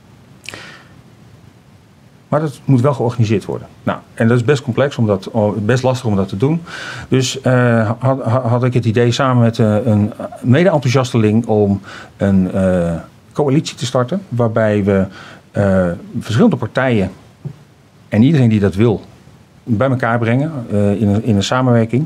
Maar dat moet wel georganiseerd worden. Nou, en dat is best complex, om dat, best lastig om dat te doen. Dus uh, had, had ik het idee samen met uh, een mede-enthousiasteling om een uh, coalitie te starten. Waarbij we uh, verschillende partijen en iedereen die dat wil bij elkaar brengen uh, in, een, in een samenwerking.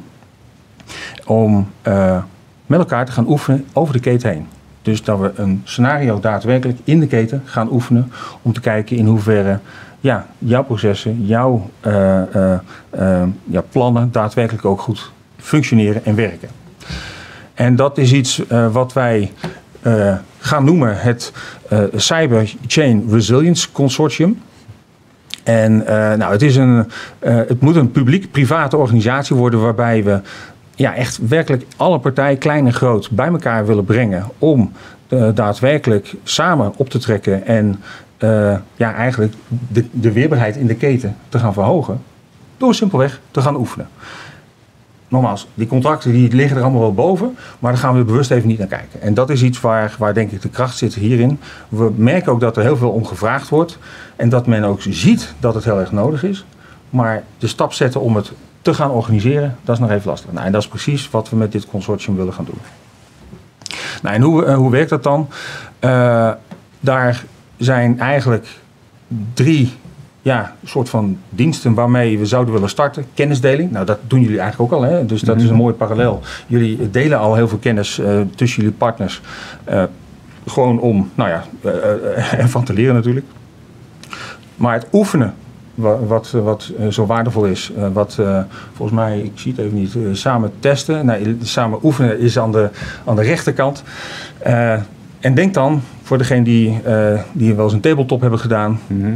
Om uh, met elkaar te gaan oefenen over de keten heen. Dus dat we een scenario daadwerkelijk in de keten gaan oefenen om te kijken in hoeverre ja, jouw processen, jouw uh, uh, uh, ja, plannen daadwerkelijk ook goed functioneren en werken. En dat is iets uh, wat wij uh, gaan noemen het uh, Cyber Chain Resilience Consortium. En uh, nou, het, is een, uh, het moet een publiek-private organisatie worden waarbij we ja, echt werkelijk alle partijen, klein en groot, bij elkaar willen brengen om uh, daadwerkelijk samen op te trekken en uh, ja, eigenlijk de, de weerbaarheid in de keten te gaan verhogen door simpelweg te gaan oefenen. Nogmaals, die contracten die liggen er allemaal wel boven, maar daar gaan we bewust even niet naar kijken. En dat is iets waar, waar denk ik de kracht zit hierin. We merken ook dat er heel veel om gevraagd wordt en dat men ook ziet dat het heel erg nodig is. Maar de stap zetten om het te gaan organiseren, dat is nog even lastig. Nou, en dat is precies wat we met dit consortium willen gaan doen. Nou, en hoe, uh, hoe werkt dat dan? Uh, daar zijn eigenlijk drie ja, soort van diensten waarmee we zouden willen starten. Kennisdeling, nou dat doen jullie eigenlijk ook al, hè? Dus dat is een mooi parallel. Jullie delen al heel veel kennis uh, tussen jullie partners. Uh, gewoon om, nou ja, uh, uh, ervan te leren natuurlijk. Maar het oefenen, wat, wat uh, zo waardevol is, uh, wat uh, volgens mij, ik zie het even niet, uh, samen testen, nee, samen oefenen is aan de, aan de rechterkant. Uh, en denk dan, voor degene die, uh, die wel eens een tabletop hebben gedaan, mm-hmm.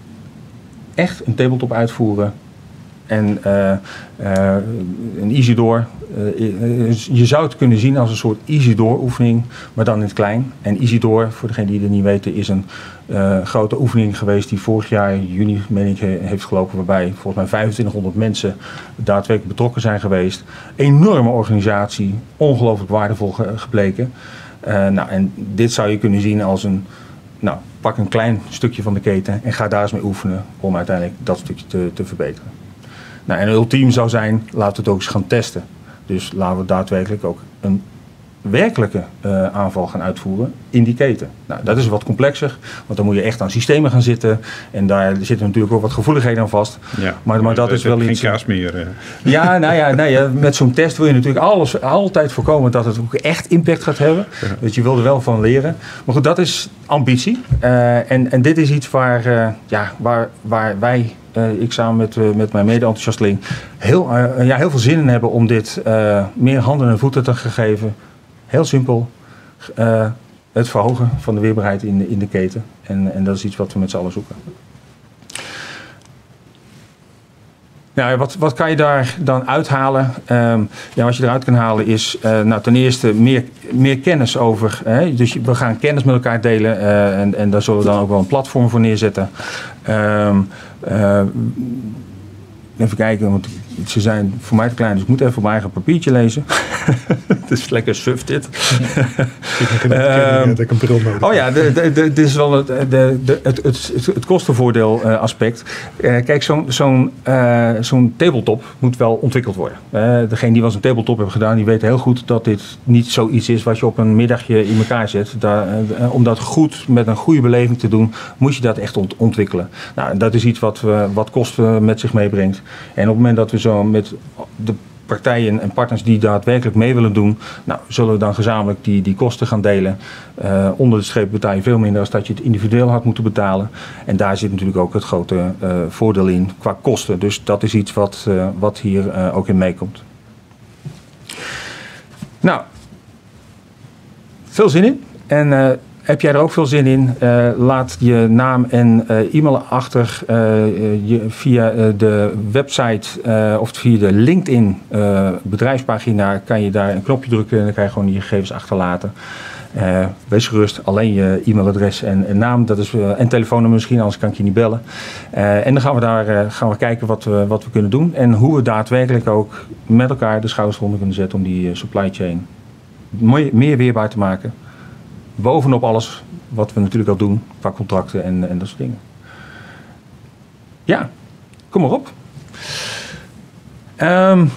echt een tabletop uitvoeren en uh, uh, een easy door. Uh, je zou het kunnen zien als een soort easy door oefening, maar dan in het klein. En easy door, voor degenen die het niet weten, is een uh, grote oefening geweest die vorig jaar juni, meen ik, heeft gelopen, waarbij volgens mij vijfentwintighonderd mensen daadwerkelijk betrokken zijn geweest. Enorme organisatie, ongelooflijk waardevol ge- gebleken. Uh, nou, en dit zou je kunnen zien als een, nou, pak een klein stukje van de keten en ga daar eens mee oefenen om uiteindelijk dat stukje te, te verbeteren. Nou, en ultiem zou zijn, laten we het ook eens gaan testen. Dus laten we daadwerkelijk ook een werkelijke uh, aanval gaan uitvoeren in die keten. Nou, dat is wat complexer, want dan moet je echt aan systemen gaan zitten. En daar zitten natuurlijk ook wat gevoeligheden aan vast. Ja, maar, maar dat is wel geen iets... Geen kaas meer. Uh. Ja, nou ja, nou ja, met zo'n test wil je natuurlijk alles, altijd voorkomen dat het ook echt impact gaat hebben. Ja. Dus je wil er wel van leren. Maar goed, dat is ambitie. Uh, en, en dit is iets waar, uh, ja, waar, waar wij... Uh, ik samen met, uh, met mijn mede-enthousiasteling heel, uh, ja, heel veel zin in hebben om dit uh, meer handen en voeten te geven. Heel simpel. Uh, het verhogen van de weerbaarheid in de, in de keten. En, en dat is iets wat we met z'n allen zoeken. Ja, wat, wat kan je daar dan uithalen? Um, ja, wat je eruit kan halen is uh, nou, ten eerste meer, meer kennis over. Hè? Dus we gaan kennis met elkaar delen uh, en, en daar zullen we dan ook wel een platform voor neerzetten. Um, uh, even kijken, want ze zijn voor mij te klein, dus ik moet even op mijn eigen papiertje lezen. Het is lekker suf dit. Ik heb een, um, een bril nodig. Oh ja, dit is wel het, de, de, het, het, het kostenvoordeel uh, aspect. Uh, kijk, zo'n zo'n uh, zo'n tabletop moet wel ontwikkeld worden. Uh, degene die wel eens een tabletop hebben gedaan, die weten heel goed dat dit niet zoiets is wat je op een middagje in elkaar zet. Daar, uh, om dat goed, met een goede beleving te doen, moet je dat echt ont ontwikkelen. Nou, dat is iets wat, uh, wat kosten met zich meebrengt. En op het moment dat we zo met de partijen en partners die daadwerkelijk mee willen doen, nou, zullen we dan gezamenlijk die, die kosten gaan delen. Uh, onder de streep betaal je veel minder als dat je het individueel had moeten betalen. En daar zit natuurlijk ook het grote uh, voordeel in qua kosten. Dus dat is iets wat, uh, wat hier uh, ook in meekomt. Nou, veel zin in. En uh, heb jij er ook veel zin in? Uh, laat je naam en uh, e-mail achter uh, je, via uh, de website uh, of via de LinkedIn uh, bedrijfspagina kan je daar een knopje drukken en dan kan je gewoon je gegevens achterlaten. Uh, wees gerust, alleen je e-mailadres en, en naam dat is, uh, en telefoonnummer misschien, anders kan ik je niet bellen. Uh, en dan gaan we daar uh, gaan we kijken wat we, wat we kunnen doen en hoe we daadwerkelijk ook met elkaar de schouders eronder kunnen zetten om die uh, supply chain mooi, meer weerbaar te maken. Bovenop alles wat we natuurlijk al doen qua contracten en, en dat soort dingen. Ja, kom maar op. Um,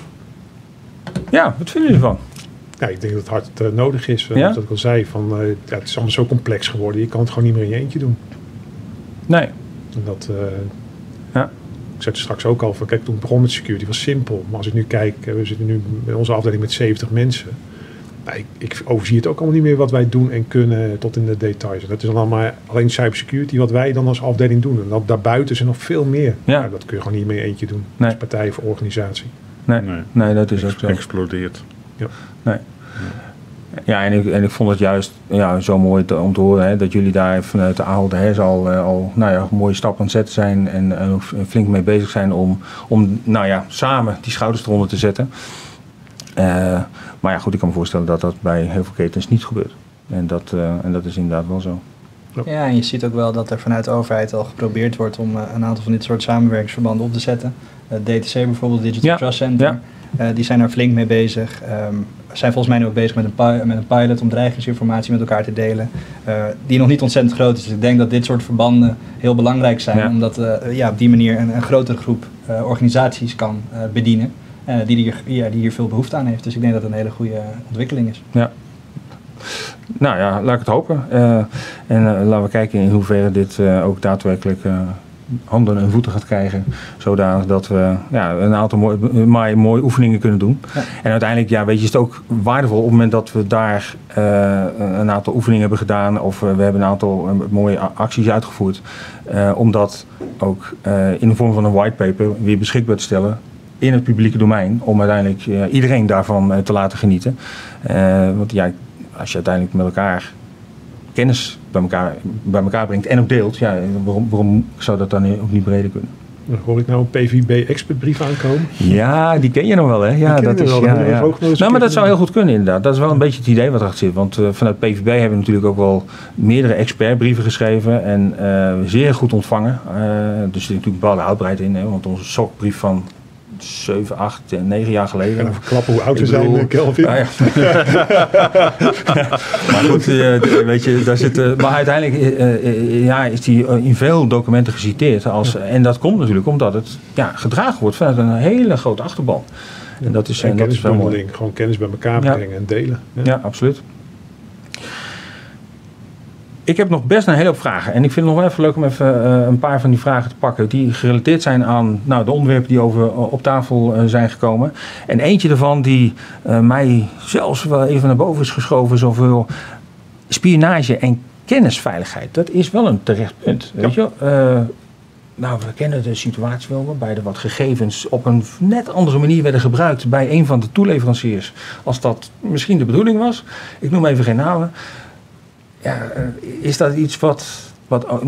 ja, wat vinden jullie ervan? Ja, ik denk dat het hard uh, nodig is. Uh, ja? Dat ik al zei, van, uh, ja, het is allemaal zo complex geworden. Je kan het gewoon niet meer in je eentje doen. Nee. En dat, uh, ja. Ik zei het straks ook al, van, kijk, toen ik begon met security was simpel. Maar als ik nu kijk, uh, we zitten nu met onze afdeling met zeventig mensen. Ik, ik overzie het ook allemaal niet meer wat wij doen en kunnen tot in de details. En dat is dan allemaal alleen cybersecurity wat wij dan als afdeling doen. En dat, daarbuiten is er nog veel meer. Ja. Nou, dat kun je gewoon niet meer eentje doen. Nee. Als partij of organisatie. Nee, nee. nee dat is ook zo. Explodeert. Ja. Nee. Ja, en ik, en ik vond het juist ja, zo mooi te, om te horen hè, dat jullie daar vanuit de A H L D S al, uh, al nou ja, een mooie stap aan het zetten zijn en uh, flink mee bezig zijn om, om nou ja, samen die schouders eronder te zetten. Uh, maar ja, goed, ik kan me voorstellen dat dat bij heel veel ketens niet gebeurt. En dat, uh, en dat is inderdaad wel zo. Ja, en je ziet ook wel dat er vanuit de overheid al geprobeerd wordt om uh, een aantal van dit soort samenwerkingsverbanden op te zetten. Uh, D T C bijvoorbeeld, Digital ja. Trust Center, ja. uh, die zijn daar flink mee bezig. Um, zijn volgens mij nu ook bezig met een, pi met een pilot om dreigingsinformatie met elkaar te delen. Uh, die nog niet ontzettend groot is. Dus ik denk dat dit soort verbanden heel belangrijk zijn. Ja. Omdat uh, ja, op die manier een, een grotere groep uh, organisaties kan uh, bedienen. Uh, die, hier, ja, die hier veel behoefte aan heeft. Dus ik denk dat het een hele goede ontwikkeling is. Ja. Nou ja, laat ik het hopen. Uh, en uh, laten we kijken in hoeverre dit uh, ook daadwerkelijk uh, handen en voeten gaat krijgen. Zodanig dat we ja, een aantal mooie, mooie, mooie oefeningen kunnen doen. Ja. En uiteindelijk ja, weet je, is het ook waardevol op het moment dat we daar uh, een aantal oefeningen hebben gedaan. Of uh, we hebben een aantal uh, mooie acties uitgevoerd. Uh, om dat ook uh, in de vorm van een whitepaper weer beschikbaar te stellen. In het publieke domein, om uiteindelijk uh, iedereen daarvan uh, te laten genieten. Uh, want ja, als je uiteindelijk met elkaar kennis bij elkaar, bij elkaar brengt en ook deelt, ja, waarom, waarom zou dat dan ook niet breder kunnen? Hoor ik nou een P V B-expertbrief aankomen? Ja, die ken je nog wel, hè? Ja, dat is, wel, ja, ja. Nou, maar dat zou heel goed kunnen, inderdaad. Dat is wel een beetje het idee wat erachter zit. Want uh, vanuit P V B hebben we natuurlijk ook wel meerdere expertbrieven geschreven en uh, zeer goed ontvangen. Uh, dus er zit natuurlijk bepaalde houdbaarheid in, hè? Want onze S O C-brief van zeven, acht, negen jaar geleden. En verklappen hoe oud we zijn, Kelvin. Ah, ja. Maar goed, uh, weet je, daar zit, uh, maar uiteindelijk uh, uh, ja, is die in veel documenten geciteerd. Als, ja. En dat komt natuurlijk omdat het ja, gedragen wordt vanuit een hele grote achterban. Ja. En dat is, en en dat is wel mooi. Gewoon kennis bij elkaar brengen ja. en delen. Ja, ja absoluut. Ik heb nog best een hele hoop vragen. En ik vind het nog wel even leuk om even uh, een paar van die vragen te pakken. Die gerelateerd zijn aan nou, de onderwerpen die over, uh, op tafel uh, zijn gekomen. En eentje daarvan die uh, mij zelfs wel even naar boven is geschoven. Zoveel spionage en kennisveiligheid. Dat is wel een terecht punt. Weet ja. je? Uh, nou, we kennen de situatie wel waarbij er wat gegevens op een net andere manier werden gebruikt bij een van de toeleveranciers. Als dat misschien de bedoeling was. Ik noem even geen namen. Ja, is dat iets wat, wat nou,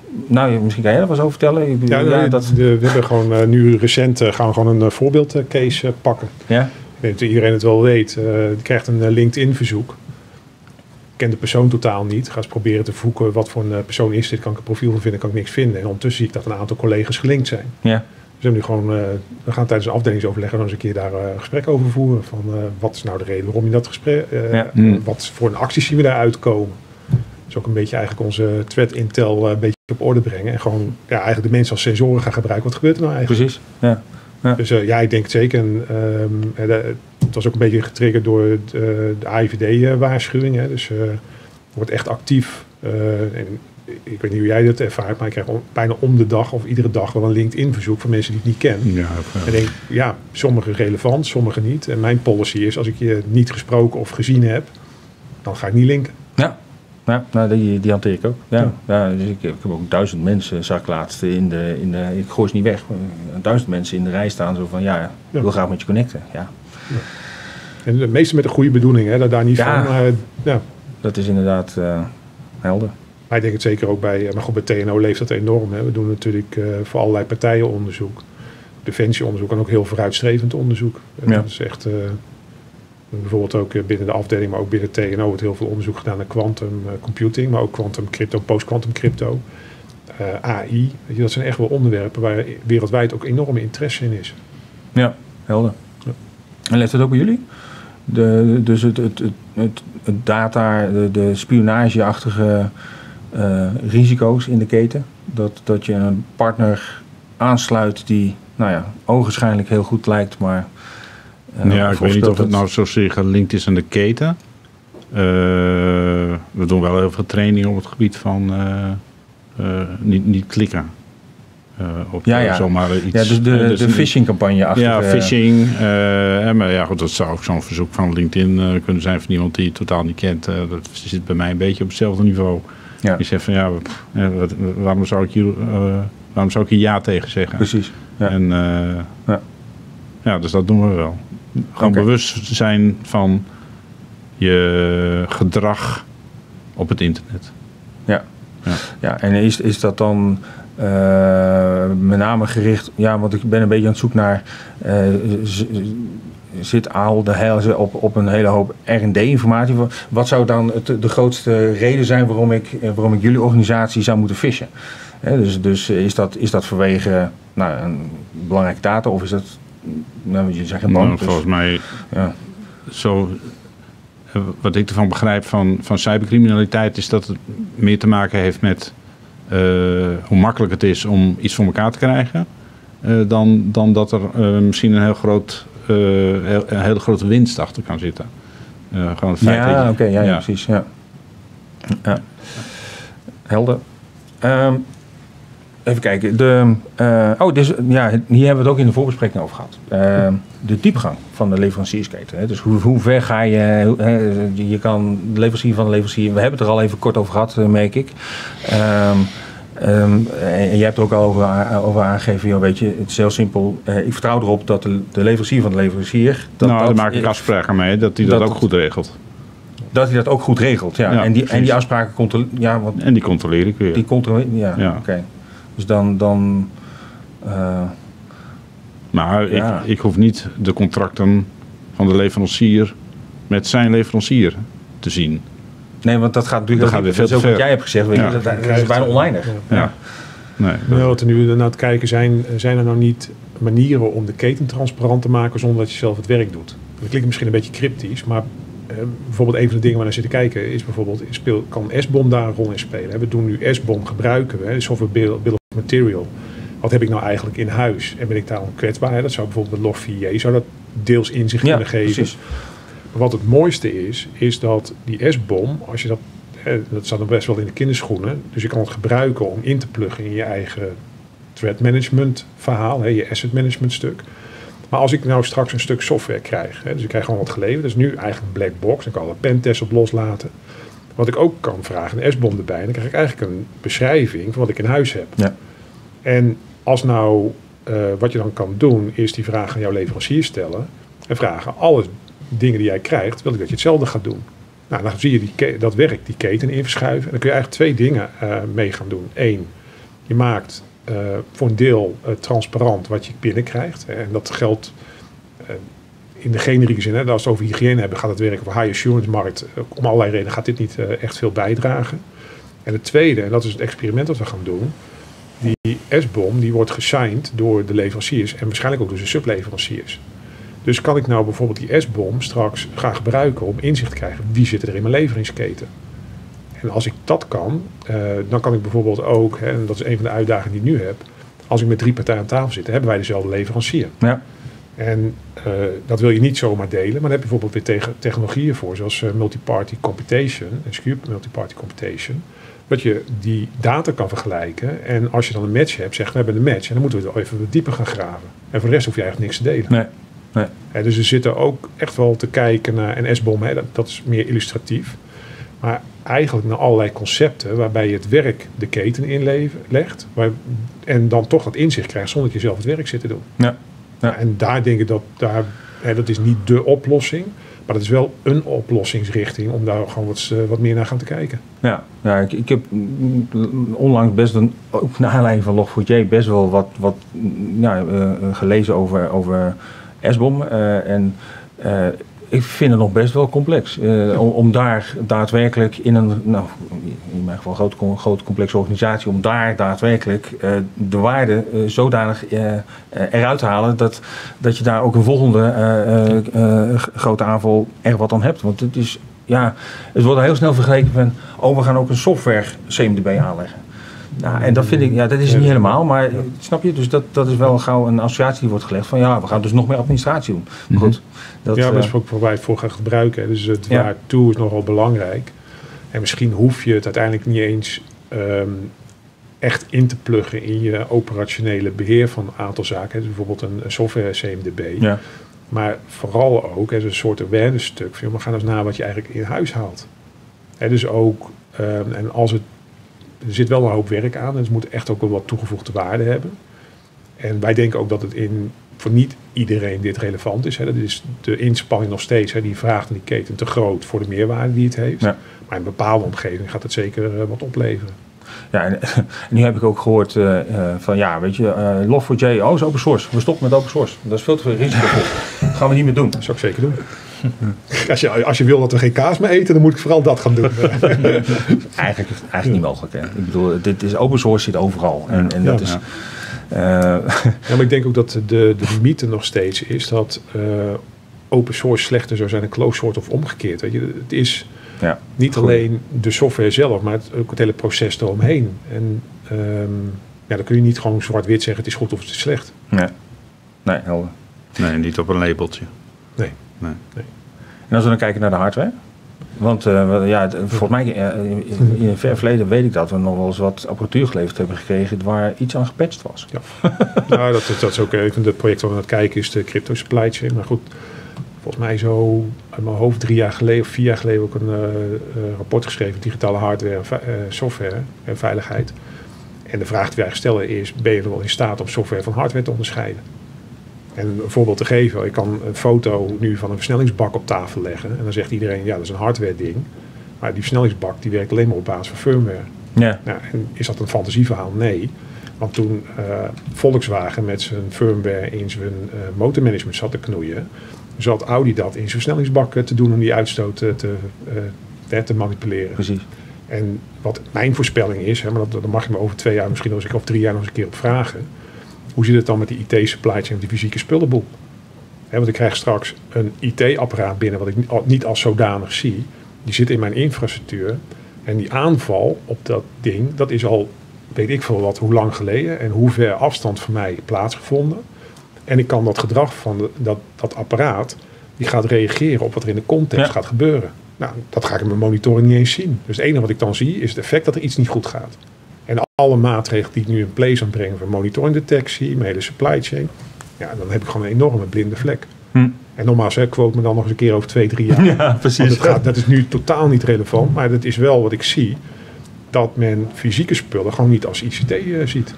Nou, misschien kan jij er wat over vertellen. Ik bedoel, Ja, ja, de, dat, de, we hebben gewoon uh, nu recent uh, gaan we gewoon een uh, voorbeeldcase uh, pakken. ja? Ik weet dat iedereen het wel weet. Uh, je krijgt een uh, LinkedIn-verzoek. Ik ken de persoon totaal niet. Ga eens proberen te voeken wat voor een uh, persoon is dit. Kan ik een profiel van vinden, kan ik niks vinden. En ondertussen zie ik dat een aantal collega's gelinkt zijn. Ja. Dus we, nu gewoon, uh, we gaan tijdens een afdelingsoverleg nog eens een keer daar uh, een gesprek over voeren. Van uh, wat is nou de reden waarom je dat gesprek... Uh, Ja. mm. Wat voor een acties zien we daaruit komen. Dus ook een beetje eigenlijk onze threat intel uh, een beetje op orde brengen. En gewoon ja, eigenlijk de mensen als sensoren gaan gebruiken. Wat gebeurt er nou eigenlijk? Precies, ja. Ja. Dus uh, ja, ik denk het zeker. En, um, de, het was ook een beetje getriggerd door de, uh, de A I V D-waarschuwing. Uh, dus uh, wordt echt actief. Uh, en ik weet niet hoe jij dat ervaart, maar ik krijg om, bijna om de dag of iedere dag wel een LinkedIn-verzoek van mensen die ik niet ken. Ja, en ik denk, ja, sommige relevant, sommige niet. En mijn policy is, als ik je niet gesproken of gezien heb, dan ga ik niet linken. Ja. Ja, nou, die, die hanteer ik ook. Ja. Ja. Ja, dus ik, ik heb ook duizend mensen, zag ik laatst in de, in de, ik gooi ze niet weg, duizend mensen in de rij staan zo van, ja, ik wil ja. graag met je connecten. Ja. Ja. En de meeste met een goede bedoeling, hè, dat daar niet ja. van. Uh, ja. Dat is inderdaad uh, helder. Maar ik denk het zeker ook bij, maar goed, bij T N O leeft dat enorm. Hè. We doen natuurlijk uh, voor allerlei partijen onderzoek. Defensieonderzoek en ook heel vooruitstrevend onderzoek. Ja. Dat is echt... Uh, bijvoorbeeld ook binnen de afdeling, maar ook binnen T N O wordt heel veel onderzoek gedaan naar quantum computing, maar ook quantum crypto, post-quantum crypto, uh, A I. Weet je, dat zijn echt wel onderwerpen waar wereldwijd ook enorme interesse in is. Ja, helder. Ja. En leeft dat ook bij jullie? De, dus het, het, het, het, het data, de, de spionageachtige uh, risico's in de keten, dat, dat je een partner aansluit die, nou ja, ogenschijnlijk heel goed lijkt, maar Uh, ja, ik weet niet of het nou zozeer gelinkt is aan de keten. Uh, we doen wel heel veel training op het gebied van uh, uh, niet, niet klikken. Uh, op ja, ja. zomaar iets. Ja, dus de, dus de phishing campagne achter. Ja, phishing. Uh, maar ja, goed, dat zou ook zo'n verzoek van LinkedIn uh, kunnen zijn van iemand die je totaal niet kent. Uh, dat zit bij mij een beetje op hetzelfde niveau. Ja. Die zegt van ja, wat, waarom zou ik hier, uh, waarom zou ik hier ja tegen zeggen? Precies. Ja. En uh, ja. ja, dus dat doen we wel. Gewoon okay. bewust zijn van je gedrag op het internet. Ja, ja. ja en is, is dat dan uh, met name gericht... Ja, want ik ben een beetje aan het zoeken naar... Uh, z, zit al de hele, op, op een hele hoop R en D-informatie. Wat zou dan het, de grootste reden zijn waarom ik, waarom ik jullie organisatie zou moeten fishen? He, dus dus is, dat, is dat vanwege nou, een belangrijke data of is dat... Nou, je zegt een bank, nou, dus, volgens mij, ja. zo, wat ik ervan begrijp van, van cybercriminaliteit is dat het meer te maken heeft met uh, hoe makkelijk het is om iets voor elkaar te krijgen, uh, dan, dan dat er uh, misschien een heel groot, uh, heel, een hele grote winst achter kan zitten. Uh, gewoon het feit ja, dat je, oké, okay, ja, ja, precies. Ja. Ja. Helder. Um, Even kijken. De, uh, oh, dus, ja, hier hebben we het ook in de voorbespreking over gehad. Uh, de diepgang van de leveranciersketen. Hè. Dus hoe, hoe ver ga je... Uh, je kan de leverancier van de leverancier... We hebben het er al even kort over gehad, uh, merk ik. Um, um, en je hebt er ook al over, over aangegeven. Joh, weet je, het is heel simpel. Uh, ik vertrouw erop dat de, de leverancier van de leverancier... Dat, nou, dat, daar maak ik afspraken mee. Dat hij dat, dat ook goed regelt. Dat hij dat ook goed regelt, ja. ja en, die, en die afspraken... Controle, ja, want, en die controleer ik weer. Die controleer ja, ja. oké. Okay. Dus dan... dan uh, maar ja. ik, ik hoef niet de contracten van de leverancier met zijn leverancier te zien. Nee, want dat gaat natuurlijk... Dat, gaat dat is ook ver. Wat jij hebt gezegd. Weet ja. je, dat, dat is bijna oneindig. Ja. Ja. Nee, nou, wat er nu naar het kijken zijn... zijn er nou niet manieren om de keten transparant te maken... zonder dat je zelf het werk doet? Dat klinkt misschien een beetje cryptisch, maar... Uh, bijvoorbeeld een van de dingen waar naar zitten kijken... is bijvoorbeeld, speel, kan S B O M daar een rol in spelen? We doen nu S B O M gebruiken, hè, software bill, bill of material... Wat heb ik nou eigenlijk in huis? En ben ik daar kwetsbaar? Hè? Dat zou bijvoorbeeld met log vier j zou dat deels inzicht ja, kunnen geven. Precies. Maar wat het mooiste is, is dat die S B O M, als je dat, hè, dat staat dan best wel in de kinderschoenen, dus je kan het gebruiken om in te pluggen in je eigen threat management verhaal, hè, je asset management stuk. Maar als ik nou straks een stuk software krijg, hè, dus ik krijg gewoon wat geleverd, dat is nu eigenlijk een black box, dan kan ik alle pentests op loslaten. Wat ik ook kan vragen, een S B O M erbij, dan krijg ik eigenlijk een beschrijving van wat ik in huis heb. Ja. En als nou, uh, wat je dan kan doen, is die vraag aan jouw leverancier stellen. En vragen, alle dingen die jij krijgt, wil ik dat je hetzelfde gaat doen. Nou, dan zie je die ke- dat werk, die keten in verschuiven. En dan kun je eigenlijk twee dingen uh, mee gaan doen. Eén, je maakt uh, voor een deel uh, transparant wat je binnenkrijgt. Hè, en dat geldt uh, in de generieke zin. Hè, als we het over hygiëne hebben, gaat het werken voor high assurance markt. Uh, om allerlei redenen gaat dit niet uh, echt veel bijdragen. En het tweede, en dat is het experiment dat we gaan doen. Die S B O M die wordt gesigned door de leveranciers en waarschijnlijk ook door de subleveranciers. Dus kan ik nou bijvoorbeeld die S B O M straks gaan gebruiken om inzicht te krijgen wie zit er in mijn leveringsketen. En als ik dat kan, uh, dan kan ik bijvoorbeeld ook, hè, en dat is een van de uitdagingen die ik nu heb, als ik met drie partijen aan tafel zit, hebben wij dezelfde leverancier. Ja. En uh, dat wil je niet zomaar delen, maar dan heb je bijvoorbeeld weer tegen, technologieën voor, zoals uh, multi-party computation en secure multi-party computation. Dat je die data kan vergelijken. En als je dan een match hebt, zeg we hebben een match. En dan moeten we wel even dieper gaan graven. En voor de rest hoef je eigenlijk niks te delen. Nee. Nee. He, dus we zitten ook echt wel te kijken naar een S B O M. He, dat, dat is meer illustratief. Maar eigenlijk naar allerlei concepten waarbij je het werk de keten inlegt. Waar, en dan toch dat inzicht krijgt zonder dat je zelf het werk zit te doen. Ja. Ja. En daar denk ik dat, daar, he, dat is niet de oplossing. Maar dat is wel een oplossingsrichting om daar gewoon wat, uh, wat meer naar gaan te kijken. Ja, ja ik, ik heb onlangs best een, ook naar aanleiding van log four j best wel wat, wat ja, uh, gelezen over, over S B O M. Uh, en uh, ik vind het nog best wel complex. Uh, om, om daar daadwerkelijk in een, nou, in mijn geval een grote, grote complexe organisatie, om daar daadwerkelijk uh, de waarde uh, zodanig uh, uh, eruit te halen dat, dat je daar ook een volgende uh, uh, uh, grote aanval er wat aan hebt. Want het is, ja, het wordt heel snel vergeleken van, oh, we gaan ook een software C M D B aanleggen. Nou, en dat vind ik, ja, dat is niet helemaal, maar snap je? Dus dat, dat is wel gauw een associatie die wordt gelegd van ja, we gaan dus nog meer administratie doen. Mm-hmm. Goed. Dat, ja, dat is ook waar wij het voor gaan gebruiken. Dus het ja. waartoe is nogal belangrijk. En misschien hoef je het uiteindelijk niet eens um, echt in te pluggen in je operationele beheer van een aantal zaken. Dus bijvoorbeeld een, een software C M D B. Ja. Maar vooral ook als een soort awareness stuk. Van, we gaan eens naar wat je eigenlijk in huis haalt. He, dus ook, um, en als het er zit wel een hoop werk aan. Dus het moet echt ook wel wat toegevoegde waarde hebben. En wij denken ook dat het in, voor niet iedereen dit relevant is. Hè. Dat is de inspanning nog steeds. Hè. Die vraagt en die keten te groot voor de meerwaarde die het heeft. Ja. Maar in een bepaalde omgeving gaat het zeker uh, wat opleveren. Ja, en, en nu heb ik ook gehoord uh, uh, van ja, weet je, uh, log four j, oh, is open source. We stoppen met open source. Dat is veel te veel risicovol. Dat gaan we niet meer doen. Dat zou ik zeker doen. Als je, als je wil dat we geen kaas meer eten, dan moet ik vooral dat gaan doen. eigenlijk eigenlijk ja. niet mogelijk. Hè. Ik bedoel, dit is open source, zit overal. En, en dat ja, is, ja. Uh, ja, maar ik denk ook dat de, de mythe nog steeds is dat uh, open source slechter zou zijn dan closed source of omgekeerd. Weet je, het is ja, niet goed. Alleen de software zelf, maar het, ook het hele proces eromheen. En um, ja, dan kun je niet gewoon zwart-wit zeggen het is goed of het is slecht. Nee, nee, helder. Nee, niet op een labeltje. Nee. Nee. nee. En als we dan kijken naar de hardware. Want uh, ja, het, volgens mij uh, in, in het ver verleden weet ik dat we nog wel eens wat apparatuur geleverd hebben gekregen waar iets aan gepatcht was. Ja, nou, dat, dat is ook even het project waar we aan het kijken is de crypto supply chain. Maar goed, volgens mij zo uit mijn hoofd drie jaar geleden of vier jaar geleden ook een uh, uh, rapport geschreven, digitale hardware en uh, software en veiligheid. En de vraag die wij stellen is, ben je er wel in staat om software van hardware te onderscheiden? En een voorbeeld te geven, ik kan een foto nu van een versnellingsbak op tafel leggen. En dan zegt iedereen, ja, dat is een hardware ding. Maar die versnellingsbak die werkt alleen maar op basis van firmware. Ja. Nou, en is dat een fantasieverhaal? Nee. Want toen uh, Volkswagen met zijn firmware in zijn uh, motormanagement zat te knoeien, zat Audi dat in zijn versnellingsbak te doen om die uitstoot te, uh, te manipuleren. Precies. En wat mijn voorspelling is, hè, maar dat, dat mag je me over twee jaar misschien nog eens, of drie jaar nog eens een keer op vragen. Hoe zit het dan met die I T-supply chain, die fysieke spullenboel? He, want ik krijg straks een I T-apparaat binnen wat ik niet als zodanig zie. Die zit in mijn infrastructuur. En die aanval op dat ding, dat is al, weet ik veel wat, hoe lang geleden en hoe ver afstand van mij plaatsgevonden. En ik kan dat gedrag van de, dat, dat apparaat, die gaat reageren op wat er in de context ja. gaat gebeuren. Nou, dat ga ik in mijn monitoring niet eens zien. Dus het enige wat ik dan zie is het effect dat er iets niet goed gaat. En alle maatregelen die ik nu in place aan breng voor monitoringdetectie, mijn hele supply chain, ja, dan heb ik gewoon een enorme blinde vlek. Hm. En nogmaals, hè, quote me dan nog eens een keer over twee, drie jaar. Ja, precies. Dat, gaat, dat is nu totaal niet relevant, maar dat is wel wat ik zie, dat men fysieke spullen gewoon niet als I C T uh, ziet.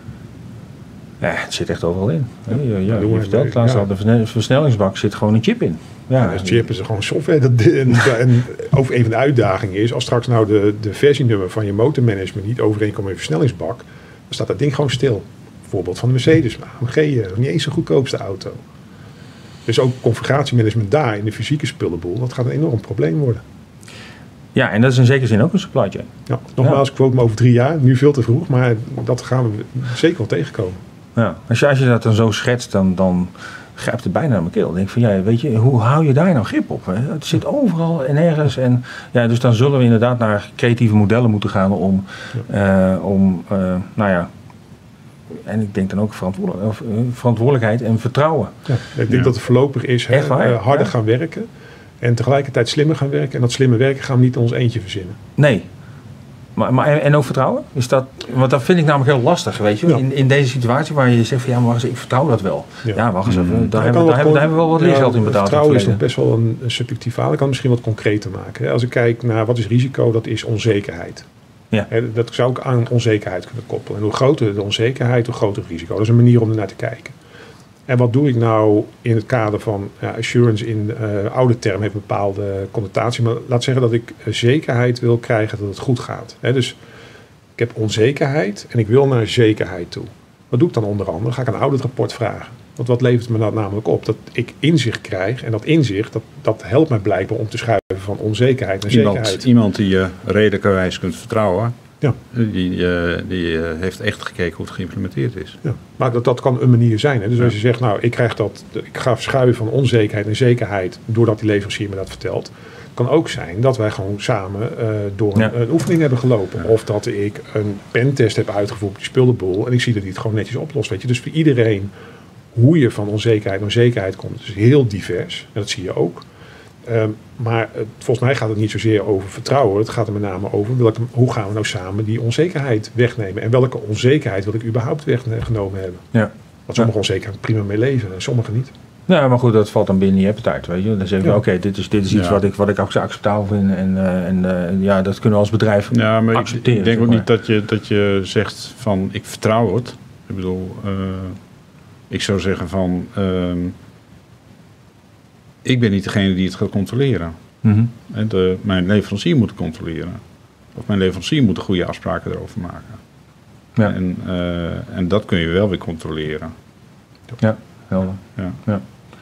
Ja, het zit echt overal in. Ja, ja, ja, je vertelt het laatst al, de versnellingsbak zit gewoon een chip in. Ja, ja, dus chip is gewoon software. Dat, en, en ook een van de uitdagingen is, als straks nou de, de versienummer van je motormanagement niet overeenkomt met je versnellingsbak, staat dat ding gewoon stil. Voorbeeld van de Mercedes, maar A M G, uh, niet eens de goedkoopste auto. Dus ook configuratiemanagement daar in de fysieke spullenboel, dat gaat een enorm probleem worden. Ja, en dat is in zekere zin ook een supply chain. Ja, nogmaals, ik quote me over drie jaar, nu veel te vroeg, maar dat gaan we zeker wel tegenkomen. Ja, als je, als je dat dan zo schetst, dan, dan grijpt het bijna naar mijn keel. Dan denk ik van, ja, weet je, hoe hou je daar nou grip op? Hè? Het zit overal en ergens. En, ja, dus dan zullen we inderdaad naar creatieve modellen moeten gaan om, ja. uh, om uh, nou ja, en ik denk dan ook verantwoordelijk, of, uh, verantwoordelijkheid en vertrouwen. Ja, ik denk ja. dat het voorlopig is hè, uh, harder ja. gaan werken en tegelijkertijd slimmer gaan werken. En dat slimme werken gaan we niet in ons eentje verzinnen. Nee. Maar, maar, en ook vertrouwen? Is dat, want dat vind ik namelijk heel lastig, weet je. Ja. In, in deze situatie waar je zegt van ja, maar wacht eens, ik vertrouw dat wel. Ja, ja wacht eens even. Mm. Daar, ja, hebben, daar, hebben, daar hebben we wel wat leergeld ja, in betaald. Vertrouwen is nog best wel een, een subjectief verhaal. Ik kan het misschien wat concreter maken. Als ik kijk naar wat is risico, dat is onzekerheid. Ja. Dat zou ik aan onzekerheid kunnen koppelen. En hoe groter de onzekerheid, hoe groter het risico. Dat is een manier om er naar te kijken. En wat doe ik nou in het kader van ja, assurance in uh, oude term heeft een bepaalde connotatie. Maar laat zeggen dat ik zekerheid wil krijgen dat het goed gaat. He, dus ik heb onzekerheid en ik wil naar zekerheid toe. Wat doe ik dan onder andere? Ga ik een auditrapport vragen. Want wat levert me dat namelijk op? Dat ik inzicht krijg. En dat inzicht, dat, dat helpt mij blijkbaar om te schuiven van onzekerheid naar iemand, zekerheid. Iemand die je redelijkerwijs kunt vertrouwen. Ja. Die, uh, die uh, heeft echt gekeken hoe het geïmplementeerd is. Ja, maar dat, dat kan een manier zijn. Hè? Dus ja. als je zegt, nou, ik krijg dat, ik ga verschuiven van onzekerheid naar zekerheid doordat die leverancier me dat vertelt. Kan ook zijn dat wij gewoon samen uh, door ja. een, een oefening hebben gelopen. Ja. Of dat ik een pentest heb uitgevoerd op die spullenboel en ik zie dat hij het gewoon netjes oplost. Weet je? Dus voor iedereen hoe je van onzekerheid naar zekerheid komt, is heel divers. En dat zie je ook. Um, maar uh, volgens mij gaat het niet zozeer over vertrouwen. Het gaat er met name over welke, hoe gaan we nou samen die onzekerheid wegnemen. En welke onzekerheid wil ik überhaupt weggenomen hebben. Ja. Want sommige ja. onzekerheid prima mee leven en sommige niet. Ja, maar goed, dat valt dan binnen je appetite, weet je. Dan zeg je, ja. oké, okay, dit is, dit is iets ja. wat ik, wat ik acceptabel vind. En, uh, en uh, ja, dat kunnen we als bedrijf ja, maar accepteren. Ik denk ook niet dat je, dat je zegt van, ik vertrouw het. Ik bedoel, uh, ik zou zeggen van... Uh, ik ben niet degene die het gaat controleren. Mm-hmm. De, mijn leverancier moet het controleren. Of mijn leverancier moet de goede afspraken erover maken. Ja. En, uh, en dat kun je wel weer controleren. Ja, helder. Ja. Ja.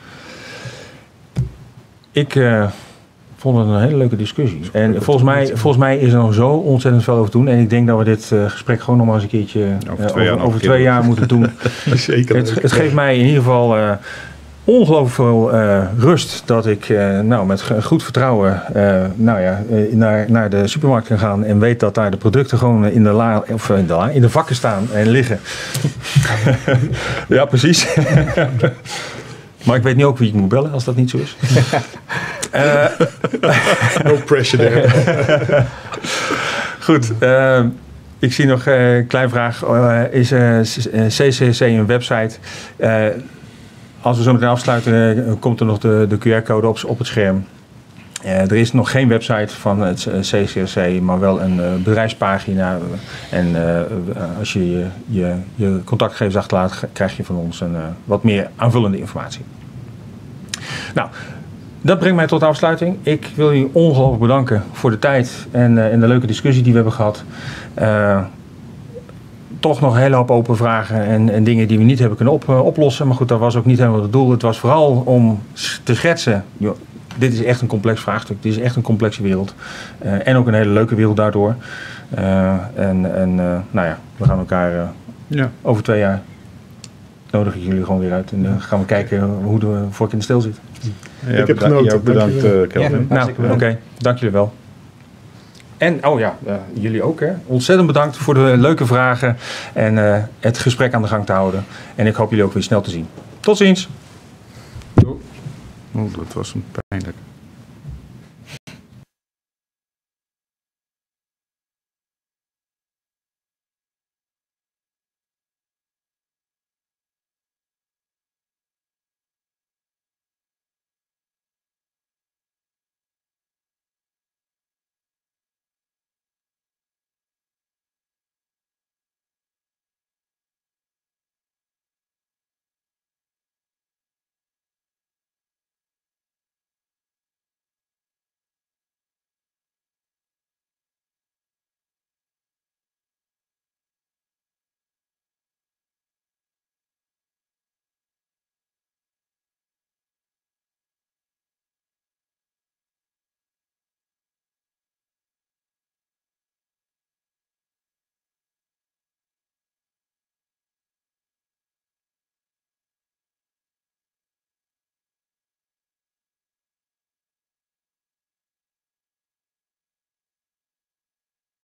Ik uh, vond het een hele leuke discussie. En volgens mij, volgens mij is er nog zo ontzettend veel over te doen. En ik denk dat we dit uh, gesprek gewoon nog maar eens een keertje over twee, uh, over, over twee jaar moeten doen. Zeker. Het, het geeft mij in ieder geval... Uh, ongelooflijk veel uh, rust dat ik uh, nou, met goed vertrouwen uh, nou ja, uh, naar, naar de supermarkt kan gaan en weet dat daar de producten gewoon in de, la, of in de, la, in de vakken staan en liggen. Ja, precies. Maar ik weet niet ook wie ik moet bellen als dat niet zo is. uh, no pressure there. Goed. Uh, ik zie nog een uh, kleine vraag. Uh, is uh, C C C een website? Uh, Als we zo meteen afsluiten, komt er nog de, de Q R-code op, op het scherm. Uh, er is nog geen website van het C C S C, maar wel een uh, bedrijfspagina. En uh, als je je, je je contactgegevens achterlaat, krijg je van ons een, uh, wat meer aanvullende informatie. Nou, dat brengt mij tot de afsluiting. Ik wil jullie ongelooflijk bedanken voor de tijd en, uh, en de leuke discussie die we hebben gehad. Uh, toch nog een hele hoop open vragen en, en dingen die we niet hebben kunnen op, uh, oplossen. Maar goed, dat was ook niet helemaal het doel. Het was vooral om te schetsen, joh, dit is echt een complex vraagstuk. Dit is echt een complexe wereld. Uh, en ook een hele leuke wereld daardoor. Uh, en en uh, nou ja, we gaan elkaar uh, ja. over twee jaar nodig ik jullie gewoon weer uit. En dan uh, gaan we kijken hoe de vork in de steel zit. Ja, ik heb genoten. Ja, bedankt, uh, Kelvin. Ja, nou, oké. Okay. Dank jullie wel. En, oh ja, uh, jullie ook hè. Ontzettend bedankt voor de leuke vragen en uh, het gesprek aan de gang te houden. En ik hoop jullie ook weer snel te zien. Tot ziens. Oh, dat was een pijnlijk.